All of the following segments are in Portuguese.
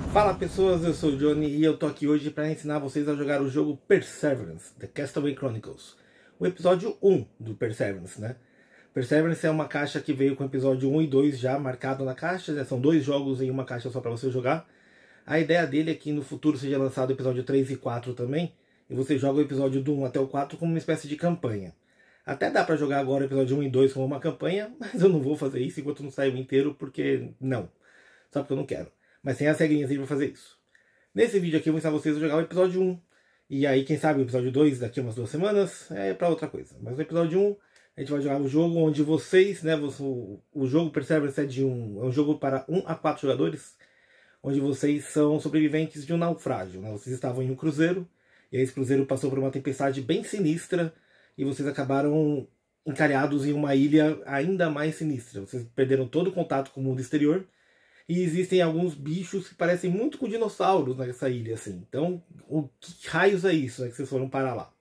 Fala pessoas, eu sou o Johnny e eu tô aqui hoje para ensinar vocês a jogar o jogo Perseverance, The Castaway Chronicles. O episódio 1 do Perseverance, né? Perseverance é uma caixa que veio com o episódio 1 e 2 já marcado na caixa, né? São dois jogos em uma caixa só para você jogar. A ideia dele é que no futuro seja lançado o episódio 3 e 4 também, e você joga o episódio do 1 até o 4 como uma espécie de campanha. Até dá para jogar agora o episódio 1 e 2 como uma campanha, mas eu não vou fazer isso enquanto não sair o inteiro, porque não. Só porque eu não quero. Mas tem as regrinhas aí pra fazer isso. Nesse vídeo aqui eu vou ensinar vocês a jogar o episódio 1. E aí, quem sabe, o episódio 2 daqui a umas 2 semanas é pra outra coisa. Mas no episódio 1, a gente vai jogar o jogo onde vocês, né, o jogo Perseverance é um jogo para 1 a 4 jogadores, onde vocês são sobreviventes de um naufrágio, né? Vocês estavam em um cruzeiro, e aí esse cruzeiro passou por uma tempestade bem sinistra, e vocês acabaram encalhados em uma ilha ainda mais sinistra. Vocês perderam todo o contato com o mundo exterior, e existem alguns bichos que parecem muito com dinossauros nessa ilha, assim. Então, que raios é isso, né, que vocês foram parar lá?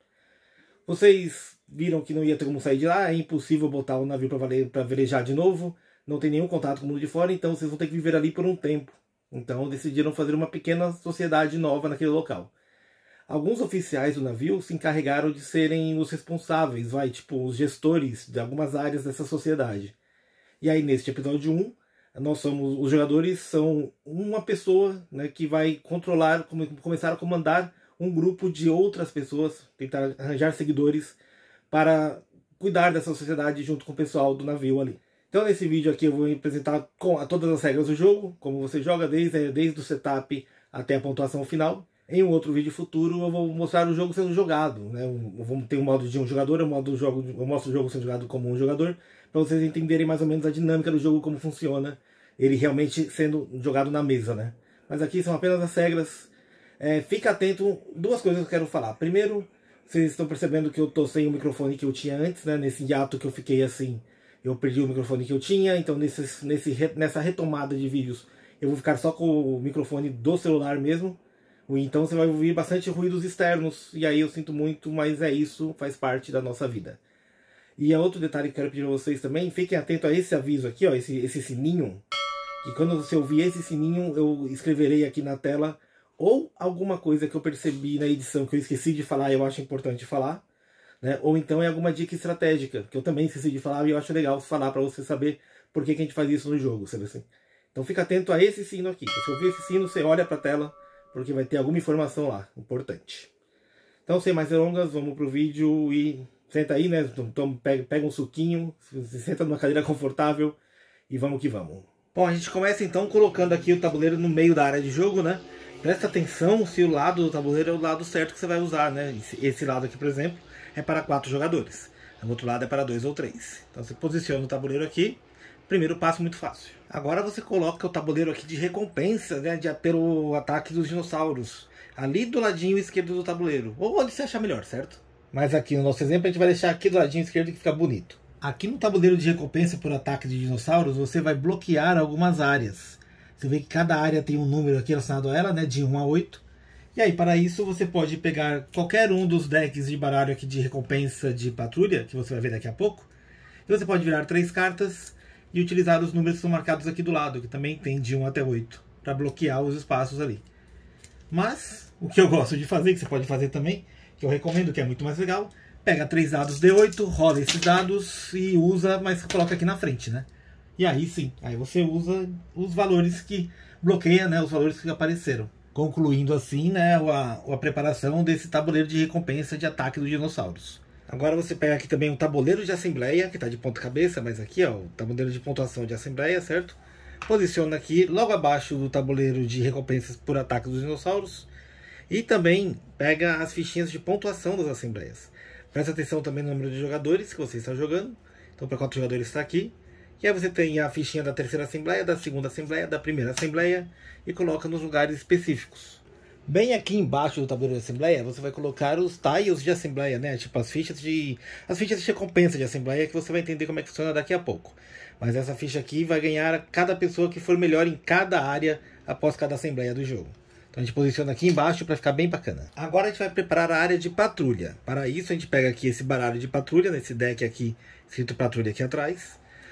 Vocês viram que não ia ter como sair de lá, é impossível botar o navio para velejar de novo, não tem nenhum contato com o mundo de fora, então vocês vão ter que viver ali por um tempo. Então decidiram fazer uma pequena sociedade nova naquele local. Alguns oficiais do navio se encarregaram de serem os responsáveis, tipo os gestores de algumas áreas dessa sociedade. E aí neste episódio 1, os jogadores são uma pessoa, né, que vai controlar, começar a comandar um grupo de outras pessoas, tentar arranjar seguidores para cuidar dessa sociedade junto com o pessoal do navio ali. Então nesse vídeo aqui eu vou apresentar todas as regras do jogo, como você joga desde o setup até a pontuação final. Em um outro vídeo futuro eu vou mostrar o jogo sendo jogado, né? Vamos ter um modo de um jogador, eu mostro o jogo sendo jogado como um jogador, para vocês entenderem mais ou menos a dinâmica do jogo, como funciona, ele realmente sendo jogado na mesa, né? Mas aqui são apenas as regras. Fica atento, duas coisas que eu quero falar. Primeiro, vocês estão percebendo que eu tô sem o microfone que eu tinha antes, né? Nesse hiato que eu fiquei assim, eu perdi o microfone que eu tinha, então nessa retomada de vídeos eu vou ficar só com o microfone do celular mesmo. Então você vai ouvir bastante ruídos externos, e aí eu sinto muito, mas é isso, faz parte da nossa vida. E outro detalhe que eu quero pedir a vocês também, fiquem atentos a esse aviso aqui, ó, esse sininho, que quando você ouvir esse sininho, eu escreverei aqui na tela, ou alguma coisa que eu percebi na edição que eu esqueci de falar e eu acho importante falar, né? Ou então é alguma dica estratégica, que eu também esqueci de falar e eu acho legal falar para você saber por que a gente faz isso no jogo, sabe assim? Então fica atento a esse sino aqui. Se você ouvir esse sino, você olha para a tela, porque vai ter alguma informação lá, importante. Então, sem mais delongas, vamos pro vídeo e senta aí, né? Pega um suquinho, se senta numa cadeira confortável e vamos que vamos. Bom, a gente começa então colocando aqui o tabuleiro no meio da área de jogo, né? Presta atenção se o lado do tabuleiro é o lado certo que você vai usar, né? Esse lado aqui, por exemplo, é para 4 jogadores. O outro lado é para 2 ou 3. Então você posiciona o tabuleiro aqui. Primeiro passo muito fácil. Agora você coloca o tabuleiro aqui de recompensa, né, pelo ataque dos dinossauros, ali do ladinho esquerdo do tabuleiro, ou onde você achar melhor, certo? Mas aqui no nosso exemplo a gente vai deixar aqui do ladinho esquerdo que fica bonito. Aqui no tabuleiro de recompensa por ataque de dinossauros, você vai bloquear algumas áreas. Você vê que cada área tem um número aqui relacionado a ela, né, de 1 a 8. E aí, para isso, você pode pegar qualquer um dos decks de baralho aqui de recompensa de patrulha, que você vai ver daqui a pouco. E você pode virar 3 cartas e utilizar os números que são marcados aqui do lado, que também tem de 1 até 8, para bloquear os espaços ali. Mas, o que eu gosto de fazer, que você pode fazer também, que eu recomendo, que é muito mais legal, pega 3 dados D8, rola esses dados e usa, mas coloca aqui na frente, né? E aí sim, aí você usa os valores que bloqueia, né, os valores que apareceram. Concluindo assim, né, a preparação desse tabuleiro de recompensa de ataque dos dinossauros. Agora você pega aqui também um tabuleiro de assembleia, que está de ponta cabeça, mas aqui ó, o tabuleiro de pontuação de assembleia, certo? Posiciona aqui logo abaixo do tabuleiro de recompensas por ataque dos dinossauros. E também pega as fichinhas de pontuação das assembleias. Presta atenção também no número de jogadores que você está jogando. Então para 4 jogadores está aqui. E aí você tem a fichinha da terceira assembleia, da segunda assembleia, da primeira assembleia. E coloca nos lugares específicos. Bem aqui embaixo do tabuleiro de assembleia, você vai colocar os tiles de assembleia, né? Tipo as fichas de recompensa de assembleia, que você vai entender como é que funciona daqui a pouco. Mas essa ficha aqui vai ganhar cada pessoa que for melhor em cada área após cada assembleia do jogo. Então a gente posiciona aqui embaixo para ficar bem bacana. Agora a gente vai preparar a área de patrulha. Para isso a gente pega aqui esse baralho de patrulha, nesse deck aqui, escrito patrulha aqui atrás.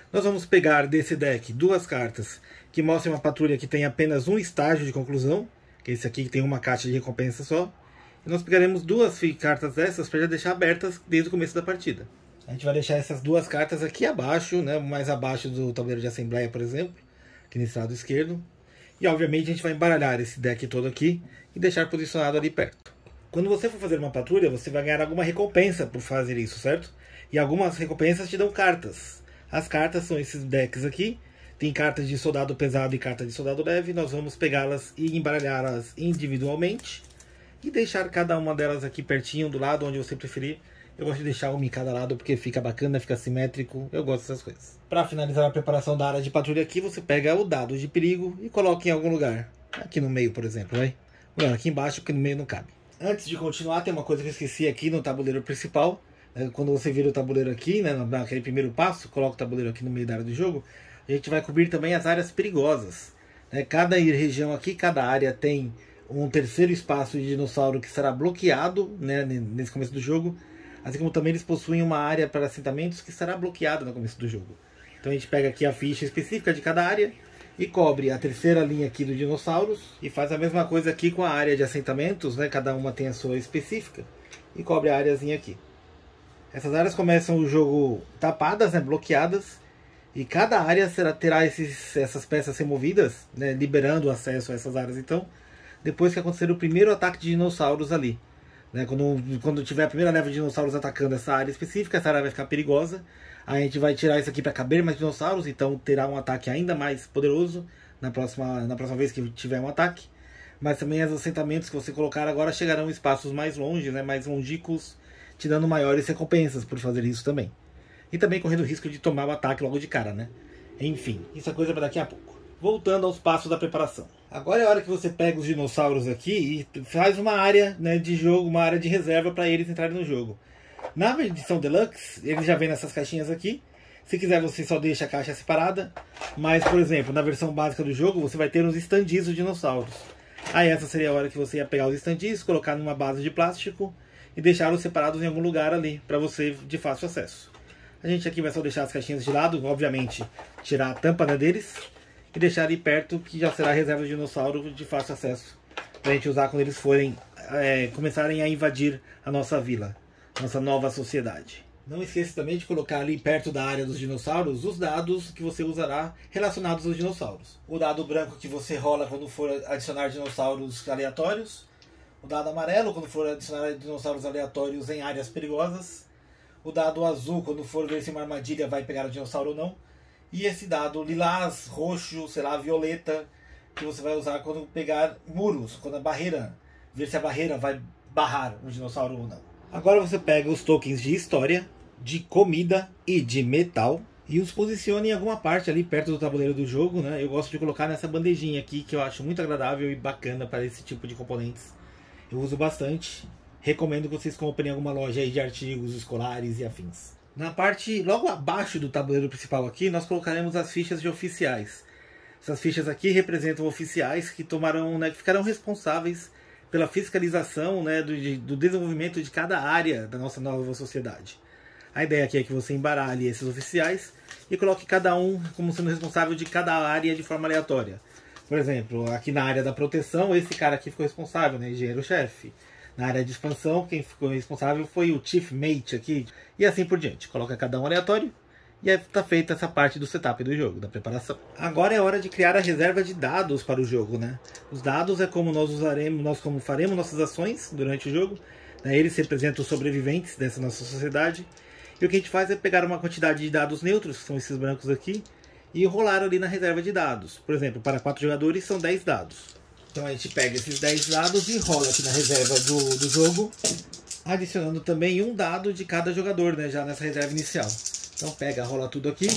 Nós vamos pegar desse deck duas cartas que mostrem uma patrulha que tem apenas um estágio de conclusão, que é esse aqui que tem uma caixa de recompensa só. E nós pegaremos duas cartas dessas para já deixar abertas desde o começo da partida. A gente vai deixar essas duas cartas aqui abaixo, né, mais abaixo do tabuleiro de assembleia, por exemplo, aqui nesse lado esquerdo. E obviamente a gente vai embaralhar esse deck todo aqui e deixar posicionado ali perto. Quando você for fazer uma patrulha, você vai ganhar alguma recompensa por fazer isso, certo? E algumas recompensas te dão cartas. As cartas são esses decks aqui. Tem cartas de soldado pesado e cartas de soldado leve. Nós vamos pegá-las e embaralhá-las individualmente. E deixar cada uma delas aqui pertinho, do lado onde você preferir. Eu gosto de deixar uma em cada lado porque fica bacana, fica simétrico. Eu gosto dessas coisas. Para finalizar a preparação da área de patrulha aqui, você pega o dado de perigo e coloca em algum lugar. Aqui no meio, por exemplo, vai? Não, aqui embaixo porque no meio não cabe. Antes de continuar, tem uma coisa que eu esqueci aqui no tabuleiro principal. Quando você vira o tabuleiro aqui, né, naquele primeiro passo, coloca o tabuleiro aqui no meio da área do jogo, a gente vai cobrir também as áreas perigosas. Cada região aqui, cada área tem um terceiro espaço de dinossauro que será bloqueado, né, nesse começo do jogo. Assim como também eles possuem uma área para assentamentos que será bloqueada no começo do jogo. Então a gente pega aqui a ficha específica de cada área e cobre a terceira linha aqui do dinossauros. E faz a mesma coisa aqui com a área de assentamentos, né? Cada uma tem a sua específica. E cobre a áreazinha aqui. Essas áreas começam o jogo tapadas, né? Bloqueadas. E cada área terá essas peças removidas, né? Liberando o acesso a essas áreas. Então, depois que acontecer o primeiro ataque de dinossauros ali. Né? Quando tiver a primeira leva de dinossauros atacando essa área específica, essa área vai ficar perigosa. Aí a gente vai tirar isso aqui para caber mais dinossauros, então terá um ataque ainda mais poderoso na próxima vez que tiver um ataque. Mas também os assentamentos que você colocar agora chegarão em espaços mais longe, né, mais longínquos, te dando maiores recompensas por fazer isso também. E também correndo o risco de tomar o ataque logo de cara, né? Enfim, isso é coisa para daqui a pouco. Voltando aos passos da preparação. Agora é a hora que você pega os dinossauros aqui e faz uma área, né, de jogo, uma área de reserva para eles entrarem no jogo. Na edição Deluxe, ele já vem nessas caixinhas aqui. Se quiser, você só deixa a caixa separada. Mas, por exemplo, na versão básica do jogo, você vai ter uns standees dos dinossauros. Aí essa seria a hora que você ia pegar os standees, colocar numa base de plástico e deixá-los separados em algum lugar ali, para você de fácil acesso. A gente aqui vai só deixar as caixinhas de lado, obviamente tirar a tampa, né, deles e deixar ali perto, que já será a reserva de dinossauro de fácil acesso, para a gente usar quando eles começarem a invadir a nossa vila, nossa nova sociedade. Não esqueça também de colocar ali perto da área dos dinossauros os dados que você usará relacionados aos dinossauros. O dado branco que você rola quando for adicionar dinossauros aleatórios. O dado amarelo quando for adicionar dinossauros aleatórios em áreas perigosas. O dado azul quando for ver se uma armadilha vai pegar o dinossauro ou não. E esse dado lilás, roxo, sei lá, violeta, que você vai usar quando pegar muros, quando a barreira, ver se a barreira vai barrar um dinossauro ou não. Agora você pega os tokens de história, de comida e de metal e os posiciona em alguma parte ali perto do tabuleiro do jogo, né? Eu gosto de colocar nessa bandejinha aqui, que eu acho muito agradável e bacana para esse tipo de componentes. Eu uso bastante. Recomendo que vocês comprem em alguma loja aí de artigos escolares e afins. Na parte logo abaixo do tabuleiro principal aqui, nós colocaremos as fichas de oficiais. Essas fichas aqui representam oficiais que tomarão, né, que ficarão responsáveis pela fiscalização, né, do desenvolvimento de cada área da nossa nova sociedade. A ideia aqui é que você embaralhe esses oficiais e coloque cada um como sendo responsável de cada área de forma aleatória. Por exemplo, aqui na área da proteção, esse cara aqui ficou responsável, né, engenheiro-chefe. Na área de expansão, quem ficou responsável foi o Chief Mate aqui. E assim por diante. Coloca cada um aleatório. E aí está feita essa parte do setup do jogo, da preparação. Agora é hora de criar a reserva de dados para o jogo, né? Os dados é como como faremos nossas ações durante o jogo. Eles representam os sobreviventes dessa nossa sociedade. E o que a gente faz é pegar uma quantidade de dados neutros, que são esses brancos aqui, e rolar ali na reserva de dados. Por exemplo, para 4 jogadores são 10 dados. Então a gente pega esses 10 dados e rola aqui na reserva do jogo, adicionando também um dado de cada jogador, né, já nessa reserva inicial. Então pega, rola tudo aqui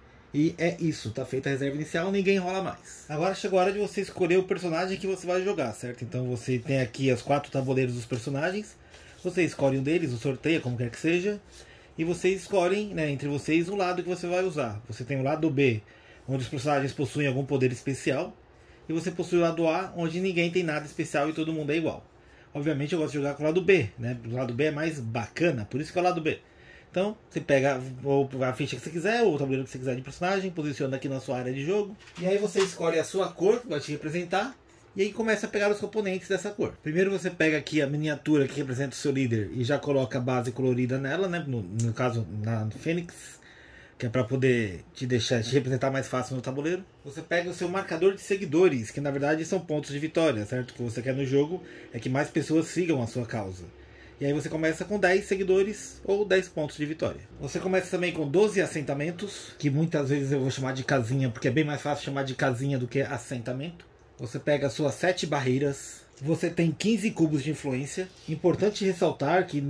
e é isso, tá feita a reserva inicial, ninguém rola mais. Agora chegou a hora de você escolher o personagem que você vai jogar, certo? Então você tem aqui os 4 tabuleiros dos personagens, você escolhe um deles, o sorteia, como quer que seja, e vocês escolhem, né, entre vocês o lado que você vai usar. Você tem o lado B, onde os personagens possuem algum poder especial, e você possui o lado A, onde ninguém tem nada especial e todo mundo é igual. Obviamente eu gosto de jogar com o lado B, né? O lado B é mais bacana, por isso que é o lado B. Então, você pega a ficha que você quiser, ou o tabuleiro que você quiser de personagem, posiciona aqui na sua área de jogo. E aí você escolhe a sua cor, que vai te representar. E aí começa a pegar os componentes dessa cor. Primeiro você pega aqui a miniatura que representa o seu líder e já coloca a base colorida nela, né? No caso, na Fênix, que é para poder te representar mais fácil no tabuleiro. Você pega o seu marcador de seguidores, que na verdade são pontos de vitória, certo? O que você quer no jogo é que mais pessoas sigam a sua causa. E aí você começa com 10 seguidores ou 10 pontos de vitória. Você começa também com 12 assentamentos, que muitas vezes eu vou chamar de casinha, porque é bem mais fácil chamar de casinha do que assentamento. Você pega as suas 7 barreiras. Você tem 15 cubos de influência. Importante ressaltar que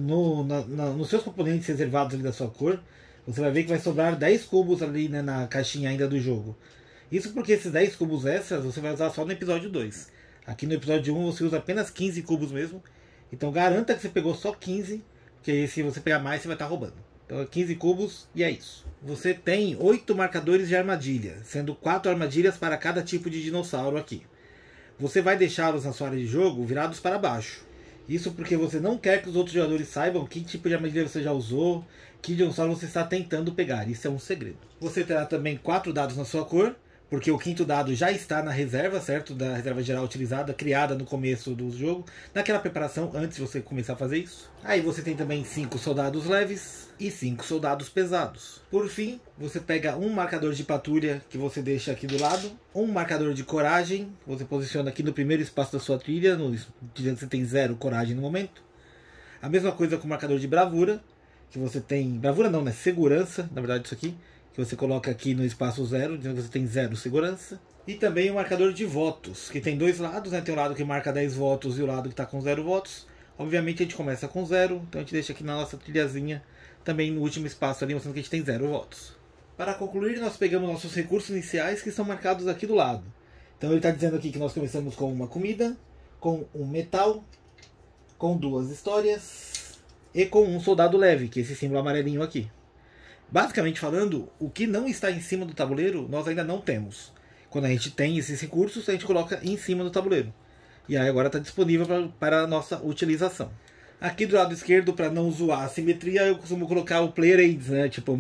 nos seus componentes reservados ali da sua cor, você vai ver que vai sobrar 10 cubos ali, né, na caixinha ainda do jogo. Isso porque esses 10 cubos extras você vai usar só no episódio 2. Aqui no episódio 1 você usa apenas 15 cubos mesmo. Então garanta que você pegou só 15, porque se você pegar mais você vai estar roubando. Então é 15 cubos e é isso. Você tem 8 marcadores de armadilha, sendo 4 armadilhas para cada tipo de dinossauro aqui. Você vai deixá-los na sua área de jogo virados para baixo. Isso porque você não quer que os outros jogadores saibam que tipo de armadilha você já usou, que dinossauro você está tentando pegar. Isso é um segredo. Você terá também 4 dados na sua cor, porque o quinto dado já está na reserva, certo? Da reserva geral utilizada, criada no começo do jogo, naquela preparação antes de você começar a fazer isso. Aí você tem também 5 soldados leves e 5 soldados pesados. Por fim, você pega um marcador de patrulha que você deixa aqui do lado, um marcador de coragem, você posiciona aqui no primeiro espaço da sua trilha, dizendo que você tem 0 coragem no momento. A mesma coisa com o marcador de bravura, que você tem... Bravura não, né? Segurança, na verdade isso aqui. Que você coloca aqui no espaço 0, dizendo que você tem 0 segurança. E também o marcador de votos, que tem 2 lados, né? Tem o lado que marca 10 votos e o lado que está com 0 votos. Obviamente a gente começa com 0, então a gente deixa aqui na nossa trilhazinha, também no último espaço ali, mostrando que a gente tem 0 votos. Para concluir, nós pegamos nossos recursos iniciais, que são marcados aqui do lado. Então ele está dizendo aqui que nós começamos com uma comida, com um metal, com 2 histórias e com um soldado leve, que é esse símbolo amarelinho aqui. Basicamente falando, o que não está em cima do tabuleiro, nós ainda não temos. Quando a gente tem esses recursos, a gente coloca em cima do tabuleiro. E aí agora está disponível para a nossa utilização. Aqui do lado esquerdo, para não zoar a simetria, eu costumo colocar o Player Aids, né? Tipo,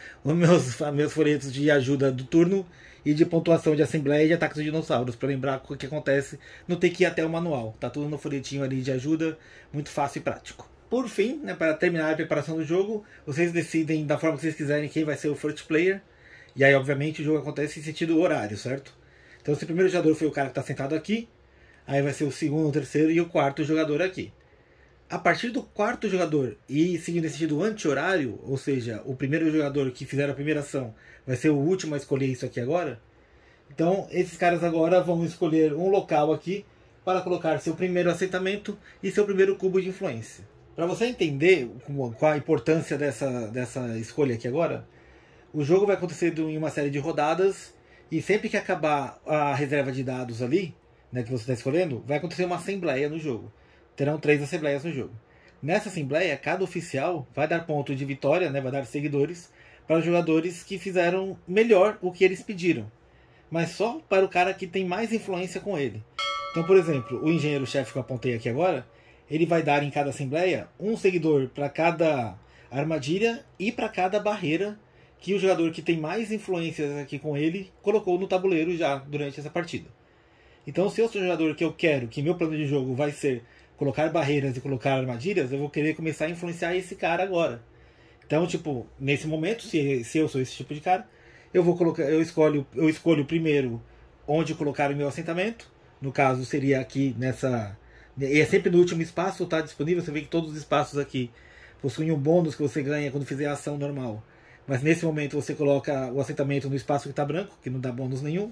meus folhetos de ajuda do turno e de pontuação de assembleia e de ataques de dinossauros, para lembrar o que acontece, não ter que ir até o manual. Tá tudo no folhetinho ali de ajuda, muito fácil e prático. Por fim, né, para terminar a preparação do jogo, vocês decidem da forma que vocês quiserem quem vai ser o first player. E aí, obviamente, o jogo acontece em sentido horário, certo? Então, se o primeiro jogador foi o cara que está sentado aqui, aí vai ser o segundo, o terceiro e o quarto jogador aqui. A partir do quarto jogador e seguindo esse sentido anti-horário, ou seja, o primeiro jogador que fizer a primeira ação vai ser o último a escolher isso aqui agora. Então, esses caras agora vão escolher um local aqui para colocar seu primeiro assentamento e seu primeiro cubo de influência. Para você entender qual a importância dessa escolha aqui agora, o jogo vai acontecer em uma série de rodadas e sempre que acabar a reserva de dados ali, né, que você está escolhendo, vai acontecer uma assembleia no jogo. Terão 3 assembleias no jogo. Nessa assembleia, cada oficial vai dar ponto de vitória, né, vai dar seguidores para os jogadores que fizeram melhor o que eles pediram. Mas só para o cara que tem mais influência com ele. Então, por exemplo, o engenheiro-chefe que eu apontei aqui agora, ele vai dar em cada assembleia um seguidor para cada armadilha e para cada barreira que o jogador que tem mais influências aqui com ele colocou no tabuleiro já durante essa partida. Então, se eu sou o jogador que eu quero que meu plano de jogo vai ser colocar barreiras e colocar armadilhas, eu vou querer começar a influenciar esse cara agora. Então, tipo, nesse momento, se eu sou esse tipo de cara, eu escolho primeiro onde colocar o meu assentamento. No caso, seria aqui nessa... E é sempre no último espaço, está disponível. Você vê que todos os espaços aqui possuem um bônus que você ganha quando fizer a ação normal. Mas nesse momento você coloca o assentamento no espaço que está branco, que não dá bônus nenhum.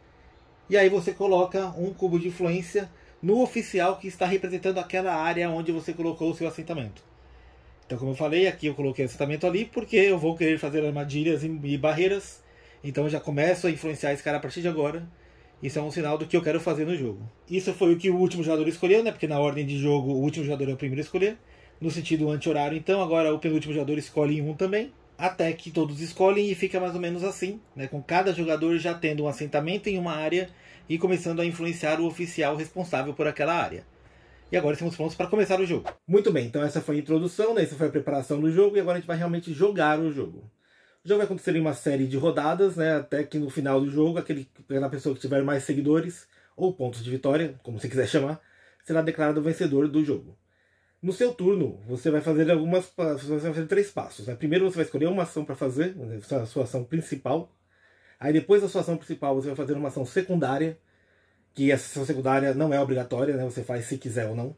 E aí você coloca um cubo de influência no oficial que está representando aquela área onde você colocou o seu assentamento. Então, como eu falei, aqui eu coloquei o assentamento ali porque eu vou querer fazer armadilhas e barreiras. Então eu já começo a influenciar esse cara a partir de agora. Isso é um sinal do que eu quero fazer no jogo. Isso foi o que o último jogador escolheu, né? Porque na ordem de jogo o último jogador é o primeiro a escolher. No sentido anti-horário, então, agora o penúltimo jogador escolhe um também. Até que todos escolhem e fica mais ou menos assim, né? Com cada jogador já tendo um assentamento em uma área e começando a influenciar o oficial responsável por aquela área. E agora estamos prontos para começar o jogo. Muito bem, então essa foi a introdução, né? Essa foi a preparação do jogo e agora a gente vai realmente jogar o jogo. O jogo vai acontecer em uma série de rodadas, né? Até que no final do jogo, aquela pessoa que tiver mais seguidores ou pontos de vitória, como você quiser chamar, será declarado vencedor do jogo. No seu turno, você vai fazer três passos. Né? Primeiro você vai escolher uma ação para fazer, a sua ação principal. Aí depois da sua ação principal você vai fazer uma ação secundária, que essa ação secundária não é obrigatória, né? Você faz se quiser ou não.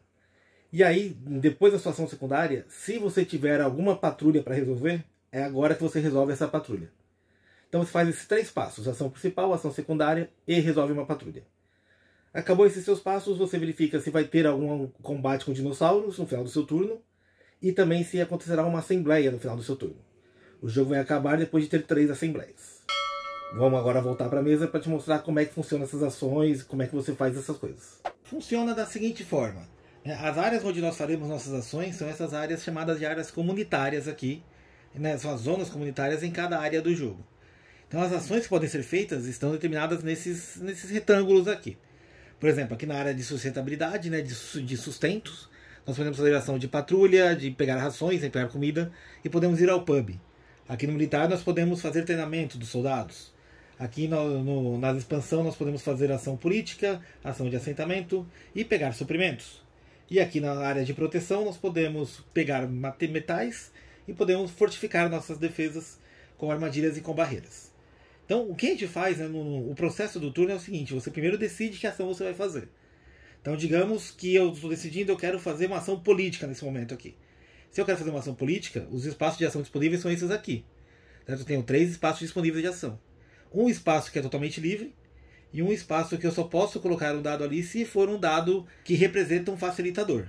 E aí, depois da sua ação secundária, se você tiver alguma patrulha para resolver, é agora que você resolve essa patrulha. Então você faz esses três passos, ação principal, ação secundária e resolve uma patrulha. Acabou esses seus passos, você verifica se vai ter algum combate com dinossauros no final do seu turno e também se acontecerá uma assembleia no final do seu turno. O jogo vai acabar depois de ter 3 assembleias. Vamos agora voltar para a mesa para te mostrar como é que funcionam essas ações, como é que você faz essas coisas. Funciona da seguinte forma. As áreas onde nós faremos nossas ações são essas áreas chamadas de áreas comunitárias aqui. Né? São as zonas comunitárias em cada área do jogo. Então as ações que podem ser feitas estão determinadas nesses retângulos aqui. Por exemplo, aqui na área de sustentabilidade, né, de sustentos, nós podemos fazer ação de patrulha, de pegar rações, de pegar comida, e podemos ir ao pub. Aqui no militar nós podemos fazer treinamento dos soldados. Aqui na expansão nós podemos fazer ação política, ação de assentamento e pegar suprimentos. E aqui na área de proteção nós podemos pegar metais e podemos fortificar nossas defesas com armadilhas e com barreiras. Então o que a gente faz, né, o processo do turno é o seguinte: você primeiro decide que ação você vai fazer. Então digamos que eu estou decidindo, eu quero fazer uma ação política nesse momento aqui. Se eu quero fazer uma ação política, os espaços de ação disponíveis são esses aqui. Certo? Eu tenho 3 espaços disponíveis de ação. Um espaço que é totalmente livre e um espaço que eu só posso colocar um dado ali se for um dado que representa um facilitador.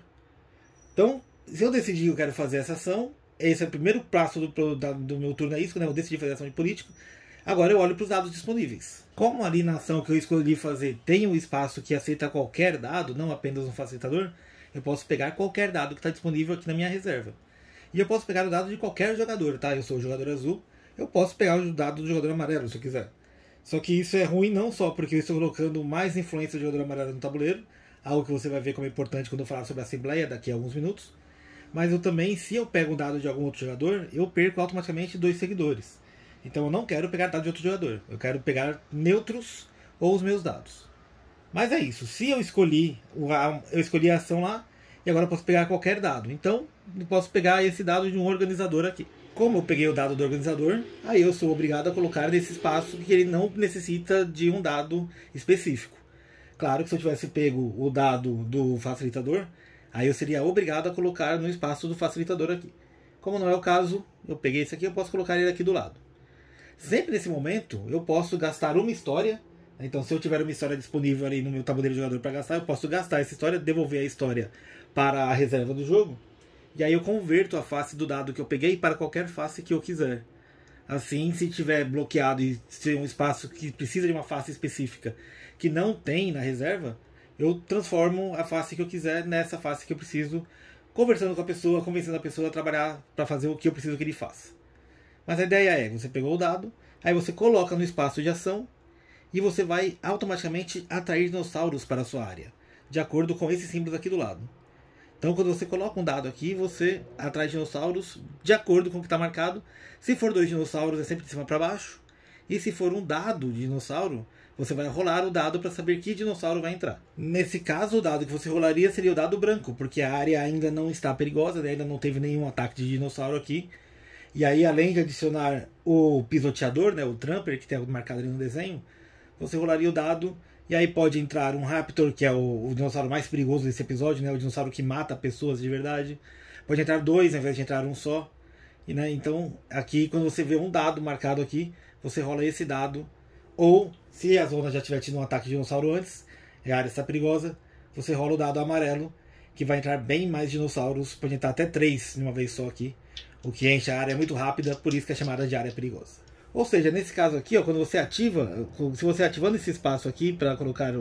Então, se eu decidir que eu quero fazer essa ação, esse é o primeiro passo do meu turno, é isso, né? Eu decidi fazer ação de político. Agora eu olho para os dados disponíveis. Como ali na ação que eu escolhi fazer tem um espaço que aceita qualquer dado, não apenas um facilitador, eu posso pegar qualquer dado que está disponível aqui na minha reserva. E eu posso pegar o dado de qualquer jogador, tá? Eu sou o jogador azul. Eu posso pegar o dado do jogador amarelo, se eu quiser. Só que isso é ruim não só porque eu estou colocando mais influência do jogador amarelo no tabuleiro, algo que você vai ver como é importante quando eu falar sobre a Assembleia daqui a alguns minutos, mas eu também, se eu pego um dado de algum outro jogador, eu perco automaticamente 2 seguidores. Então eu não quero pegar dado de outro jogador, eu quero pegar neutros ou os meus dados. Mas é isso, se eu escolhi a ação lá, e agora eu posso pegar qualquer dado. Então eu posso pegar esse dado de um organizador aqui. Como eu peguei o dado do organizador, aí eu sou obrigado a colocar nesse espaço que ele não necessita de um dado específico. Claro que se eu tivesse pego o dado do facilitador, aí eu seria obrigado a colocar no espaço do facilitador aqui. Como não é o caso, eu peguei esse aqui, eu posso colocar ele aqui do lado. Sempre nesse momento, eu posso gastar uma história. Então, se eu tiver uma história disponível ali no meu tabuleiro de jogador para gastar, eu posso gastar essa história, devolver a história para a reserva do jogo. E aí eu converto a face do dado que eu peguei para qualquer face que eu quiser. Assim, se tiver bloqueado e se um espaço que precisa de uma face específica que não tem na reserva, eu transformo a face que eu quiser nessa face que eu preciso, conversando com a pessoa, convencendo a pessoa a trabalhar para fazer o que eu preciso que ele faça. Mas a ideia é, você pegou o dado, aí você coloca no espaço de ação e você vai automaticamente atrair dinossauros para a sua área, de acordo com esses símbolos aqui do lado. Então, quando você coloca um dado aqui, você atrai dinossauros de acordo com o que está marcado. Se for 2 dinossauros, é sempre de cima para baixo. E se for um dado de dinossauro, você vai rolar o dado para saber que dinossauro vai entrar. Nesse caso, o dado que você rolaria seria o dado branco, porque a área ainda não está perigosa, ainda não teve nenhum ataque de dinossauro aqui. E aí, além de adicionar o pisoteador, né, o Tramper, que tem marcado ali no desenho, você rolaria o dado. E aí pode entrar um Raptor, que é o dinossauro mais perigoso desse episódio, né? O dinossauro que mata pessoas de verdade. Pode entrar 2 ao invés de entrar um só. E, né, então, aqui, quando você vê um dado marcado aqui, você rola esse dado. Ou, se a zona já tiver tido um ataque de dinossauro antes, a área está perigosa, você rola o dado amarelo, que vai entrar bem mais dinossauros. Pode entrar até 3 de uma vez só aqui. O que enche a área muito rápida, por isso que é chamada de área perigosa. Ou seja, nesse caso aqui, ó, quando você ativa, se você ativando esse espaço aqui para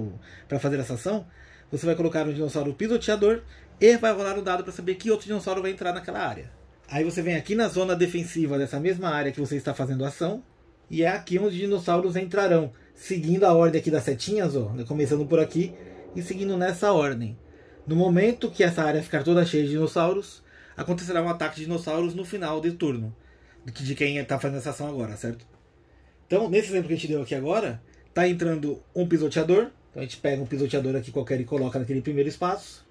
fazer essa ação, você vai colocar um dinossauro pisoteador e vai rolar o dado para saber que outro dinossauro vai entrar naquela área. Aí você vem aqui na zona defensiva dessa mesma área que você está fazendo a ação, e é aqui onde os dinossauros entrarão, seguindo a ordem aqui das setinhas, ó, começando por aqui e seguindo nessa ordem. No momento que essa área ficar toda cheia de dinossauros, acontecerá um ataque de dinossauros no final do turno, de quem está fazendo essa ação agora, certo? Então, nesse exemplo que a gente deu aqui agora, está entrando um pisoteador. Então a gente pega um pisoteador aqui qualquer e coloca naquele primeiro espaço.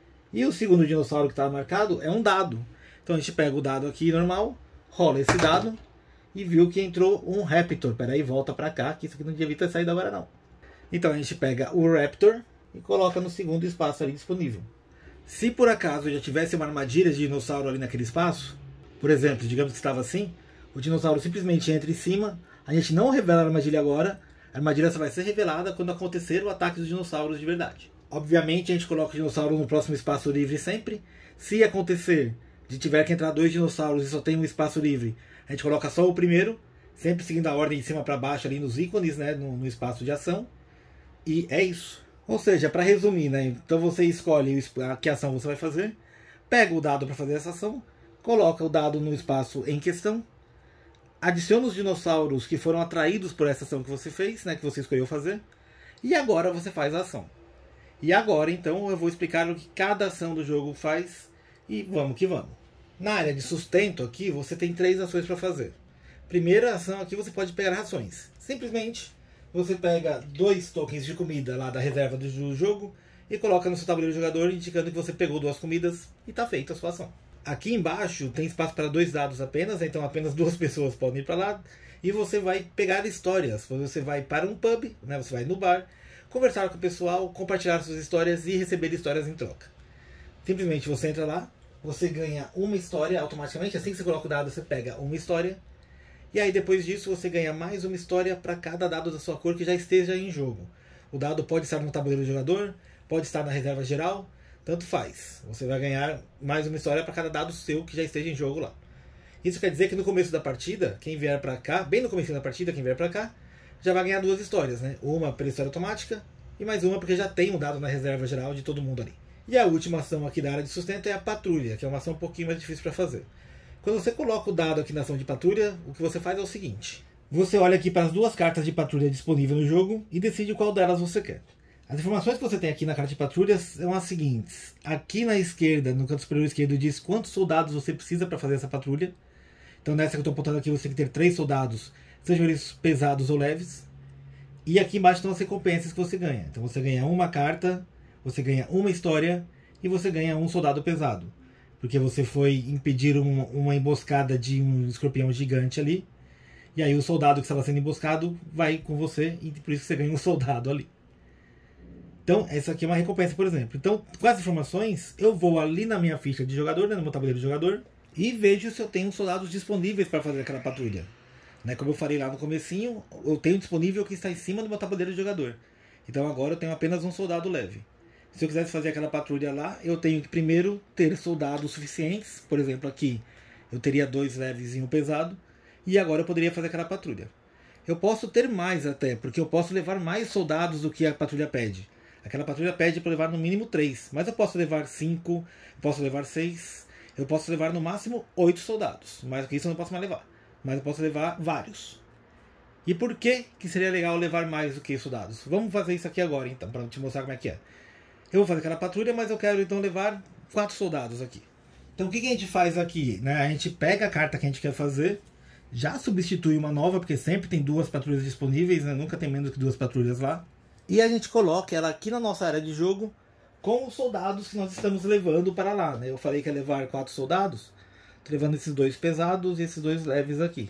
E o segundo dinossauro que está marcado é um dado. Então a gente pega o dado aqui normal, rola esse dado e viu que entrou um Raptor. Peraí, volta para cá, que isso aqui não devia ter saído agora não. Então a gente pega o Raptor e coloca no segundo espaço ali disponível. Se por acaso já tivesse uma armadilha de dinossauro ali naquele espaço, por exemplo, digamos que estava assim, o dinossauro simplesmente entra em cima, a gente não revela a armadilha agora, a armadilha só vai ser revelada quando acontecer o ataque dos dinossauros de verdade. Obviamente a gente coloca o dinossauro no próximo espaço livre sempre. Se acontecer de tiver que entrar 2 dinossauros e só tem um espaço livre, a gente coloca só o primeiro, sempre seguindo a ordem de cima para baixo ali nos ícones, né, no espaço de ação. E é isso. Ou seja, para resumir, né, então você escolhe que ação você vai fazer, pega o dado para fazer essa ação, coloca o dado no espaço em questão, adiciona os dinossauros que foram atraídos por essa ação que você fez, né, que você escolheu fazer, e agora você faz a ação. E agora, então, eu vou explicar o que cada ação do jogo faz e vamos que vamos. Na área de sustento aqui, você tem 3 ações para fazer. Primeira ação aqui, você pode pegar rações. Simplesmente, você pega 2 tokens de comida lá da reserva do jogo e coloca no seu tabuleiro do jogador, indicando que você pegou 2 comidas e está feita a sua ação. Aqui embaixo tem espaço para 2 dados apenas, então apenas 2 pessoas podem ir para lá. E você vai pegar histórias. Você vai para um pub, né, você vai no bar, conversar com o pessoal, compartilhar suas histórias e receber histórias em troca. Simplesmente você entra lá, você ganha uma história automaticamente. Assim que você coloca o dado, você pega uma história. E aí depois disso você ganha mais uma história para cada dado da sua cor que já esteja em jogo. O dado pode estar no tabuleiro do jogador, pode estar na reserva geral, tanto faz. Você vai ganhar mais uma história para cada dado seu que já esteja em jogo lá. Isso quer dizer que no começo da partida, quem vier para cá, bem no começo da partida, quem vier para cá, já vai ganhar 2 histórias, né? Uma pela história automática e mais uma porque já tem um dado na reserva geral de todo mundo ali. E a última ação aqui da área de sustento é a patrulha, que é uma ação um pouquinho mais difícil para fazer. Quando você coloca o dado aqui na ação de patrulha, o que você faz é o seguinte. Você olha aqui para as 2 cartas de patrulha disponíveis no jogo e decide qual delas você quer. As informações que você tem aqui na carta de patrulha são as seguintes. Aqui na esquerda, no canto superior esquerdo, diz quantos soldados você precisa para fazer essa patrulha. Então nessa que eu estou apontando aqui, você tem que ter 3 soldados, sejam eles pesados ou leves. E aqui embaixo estão as recompensas que você ganha. Então você ganha uma carta, você ganha uma história e você ganha um soldado pesado. Porque você foi impedir uma emboscada de um escorpião gigante ali. E aí o soldado que estava sendo emboscado vai com você e por isso você ganha um soldado ali. Então essa aqui é uma recompensa, por exemplo. Então com as informações eu vou ali na minha ficha de jogador, né, no meu tabuleiro de jogador, e vejo se eu tenho soldados disponíveis para fazer aquela patrulha. Né, como eu falei lá no comecinho, eu tenho disponível o que está em cima do meu tabuleiro de jogador. Então agora eu tenho apenas um soldado leve. Se eu quisesse fazer aquela patrulha lá, eu tenho que primeiro ter soldados suficientes. Por exemplo, aqui eu teria 2 leves e um pesado. E agora eu poderia fazer aquela patrulha. Eu posso ter mais até, porque eu posso levar mais soldados do que a patrulha pede. Aquela patrulha pede para levar no mínimo 3. Mas eu posso levar 5, eu posso levar 6. Eu posso levar no máximo 8 soldados. Mais do que isso eu não posso mais levar. Mas eu posso levar vários. E por que seria legal levar mais do que soldados? Vamos fazer isso aqui agora então, para te mostrar como é que é. Eu vou fazer aquela patrulha, mas eu quero então levar 4 soldados aqui. Então o que a gente faz aqui? Né? A gente pega a carta que a gente quer fazer, já substitui uma nova, porque sempre tem 2 patrulhas disponíveis, né? Nunca tem menos que 2 patrulhas lá. E a gente coloca ela aqui na nossa área de jogo com os soldados que nós estamos levando para lá. Né? Eu falei que ia levar 4 soldados, estou levando esses 2 pesados e esses 2 leves aqui.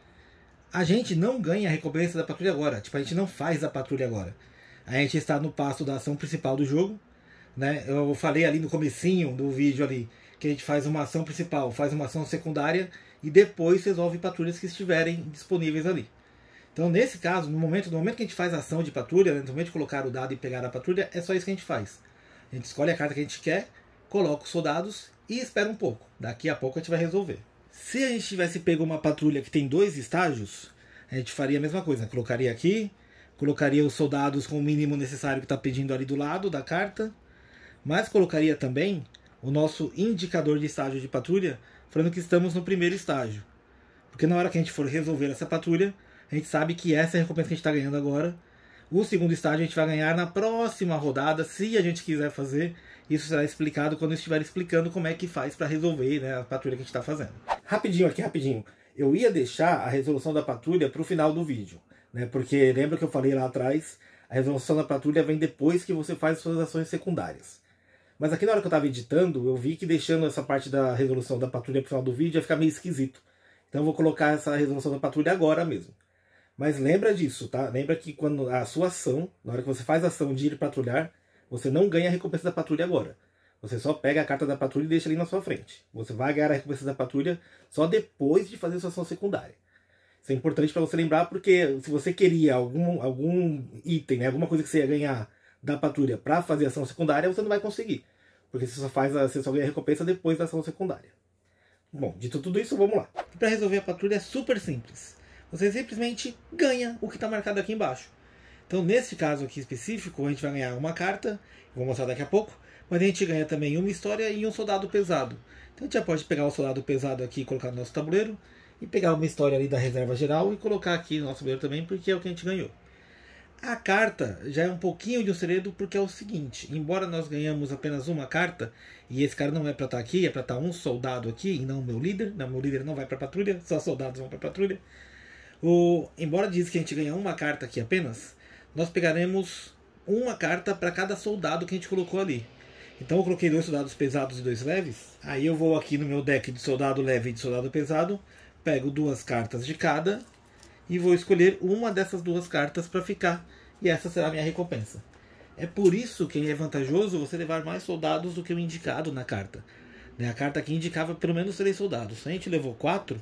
A gente não ganha a recompensa da patrulha agora, tipo, a gente não faz a patrulha agora. A gente está no passo da ação principal do jogo. Né? Eu falei ali no comecinho do vídeo ali que a gente faz uma ação principal, faz uma ação secundária e depois resolve patrulhas que estiverem disponíveis ali. Então nesse caso, no momento que a gente faz a ação de patrulha, né, no momento de colocar o dado e pegar a patrulha, é só isso que a gente faz. A gente escolhe a carta que a gente quer, coloca os soldados e espera um pouco. Daqui a pouco a gente vai resolver. Se a gente tivesse pego uma patrulha que tem 2 estágios, a gente faria a mesma coisa. Colocaria aqui, colocaria os soldados com o mínimo necessário que está pedindo ali do lado da carta, mas colocaria também o nosso indicador de estágio de patrulha, falando que estamos no primeiro estágio. Porque na hora que a gente for resolver essa patrulha, a gente sabe que essa é a recompensa que a gente está ganhando agora. O segundo estágio a gente vai ganhar na próxima rodada, se a gente quiser fazer. Isso será explicado quando eu estiver explicando como é que faz para resolver, né, a patrulha que a gente está fazendo. Rapidinho aqui, rapidinho. Eu ia deixar a resolução da patrulha para o final do vídeo, né, porque lembra que eu falei lá atrás, a resolução da patrulha vem depois que você faz suas ações secundárias. Mas aqui na hora que eu estava editando, eu vi que deixando essa parte da resolução da patrulha para o final do vídeo ia ficar meio esquisito. Então eu vou colocar essa resolução da patrulha agora mesmo. Mas lembra disso, tá? Lembra que quando a sua ação, na hora que você faz a ação de ir patrulhar, você não ganha a recompensa da patrulha agora. Você só pega a carta da patrulha e deixa ali na sua frente. Você vai ganhar a recompensa da patrulha só depois de fazer a sua ação secundária. Isso é importante para você lembrar, porque se você queria algum item, né, alguma coisa que você ia ganhar da patrulha para fazer a ação secundária, você não vai conseguir. Porque você só ganha a recompensa depois da ação secundária. Bom, dito tudo isso, vamos lá. Para resolver a patrulha é super simples. Você simplesmente ganha o que está marcado aqui embaixo. Então, nesse caso aqui específico, a gente vai ganhar uma carta, vou mostrar daqui a pouco, mas a gente ganha também uma história e um soldado pesado. Então a gente já pode pegar o soldado pesado aqui e colocar no nosso tabuleiro, e pegar uma história ali da reserva geral e colocar aqui no nosso tabuleiro também, porque é o que a gente ganhou. A carta já é um pouquinho de um segredo, porque é o seguinte, embora nós ganhamos apenas uma carta, e esse cara não é para estar aqui, é para estar um soldado aqui, e não o meu líder, não, meu líder não vai para patrulha, só soldados vão para patrulha. Embora diz que a gente ganha uma carta aqui apenas, nós pegaremos uma carta para cada soldado que a gente colocou ali. Então eu coloquei 2 soldados pesados e 2 leves. Aí eu vou aqui no meu deck de soldado leve e de soldado pesado, pego 2 cartas de cada e vou escolher uma dessas 2 cartas para ficar. E essa será a minha recompensa. É por isso que é vantajoso você levar mais soldados do que o indicado na carta. A carta aqui indicava pelo menos 3 soldados. A gente levou 4,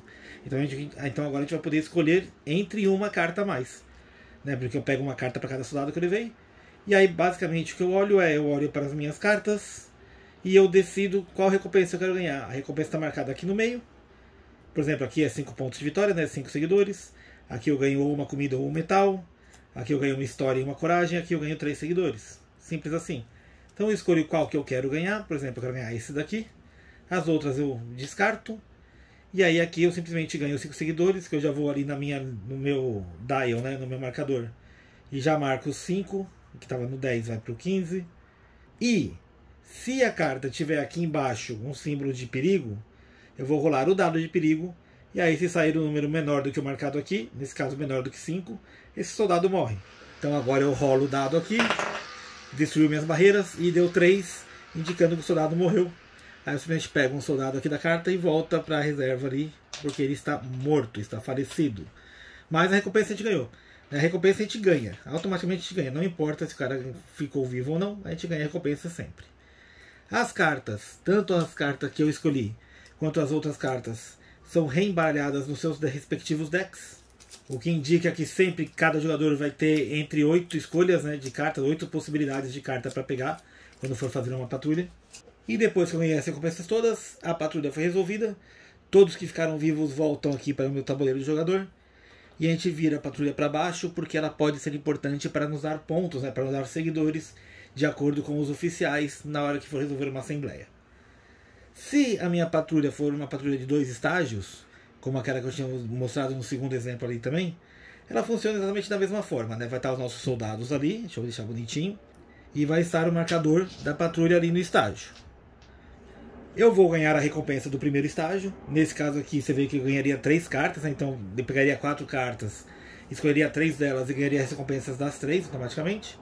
então agora a gente vai poder escolher entre uma carta a mais. Porque eu pego uma carta para cada soldado que eu levei. E aí basicamente o que eu olho para as minhas cartas e eu decido qual recompensa eu quero ganhar. A recompensa está marcada aqui no meio. Por exemplo, aqui é 5 pontos de vitória, né? 5 seguidores. Aqui eu ganho ou uma comida ou um metal. Aqui eu ganho uma história e uma coragem. Aqui eu ganho 3 seguidores. Simples assim. Então eu escolho qual que eu quero ganhar. Por exemplo, eu quero ganhar esse daqui. As outras eu descarto. E aí aqui eu simplesmente ganho 5 seguidores, que eu já vou ali no meu dial, né, no meu marcador. E já marco os 5, que estava no 10 vai para o 15. E se a carta tiver aqui embaixo um símbolo de perigo, eu vou rolar o dado de perigo. E aí se sair um número menor do que o marcado aqui, nesse caso menor do que 5, esse soldado morre. Então agora eu rolo o dado aqui, destruiu minhas barreiras e deu 3, indicando que o soldado morreu. Aí eu simplesmente pego um soldado aqui da carta e volta para a reserva ali, porque ele está morto, está falecido. Mas a recompensa a gente ganhou. A recompensa a gente ganha, automaticamente a gente ganha. Não importa se o cara ficou vivo ou não, a gente ganha a recompensa sempre. As cartas, tanto as cartas que eu escolhi, quanto as outras cartas, são reembaralhadas nos seus respectivos decks. O que indica que sempre cada jogador vai ter entre 8 escolhas, né, de cartas, 8 possibilidades de carta para pegar, quando for fazer uma patrulha. E depois que eu ganhei as recompensas todas, a patrulha foi resolvida. Todos que ficaram vivos voltam aqui para o meu tabuleiro de jogador. E a gente vira a patrulha para baixo, porque ela pode ser importante para nos dar pontos, né, para nos dar seguidores, de acordo com os oficiais, na hora que for resolver uma assembleia. Se a minha patrulha for uma patrulha de 2 estágios, como aquela que eu tinha mostrado no segundo exemplo ali também, ela funciona exatamente da mesma forma, né? Vai estar os nossos soldados ali, deixa eu deixar bonitinho, e vai estar o marcador da patrulha ali no estágio. Eu vou ganhar a recompensa do primeiro estágio. Nesse caso aqui você vê que eu ganharia 3 cartas, né? Então eu pegaria 4 cartas, escolheria 3 delas e ganharia as recompensas das 3 automaticamente.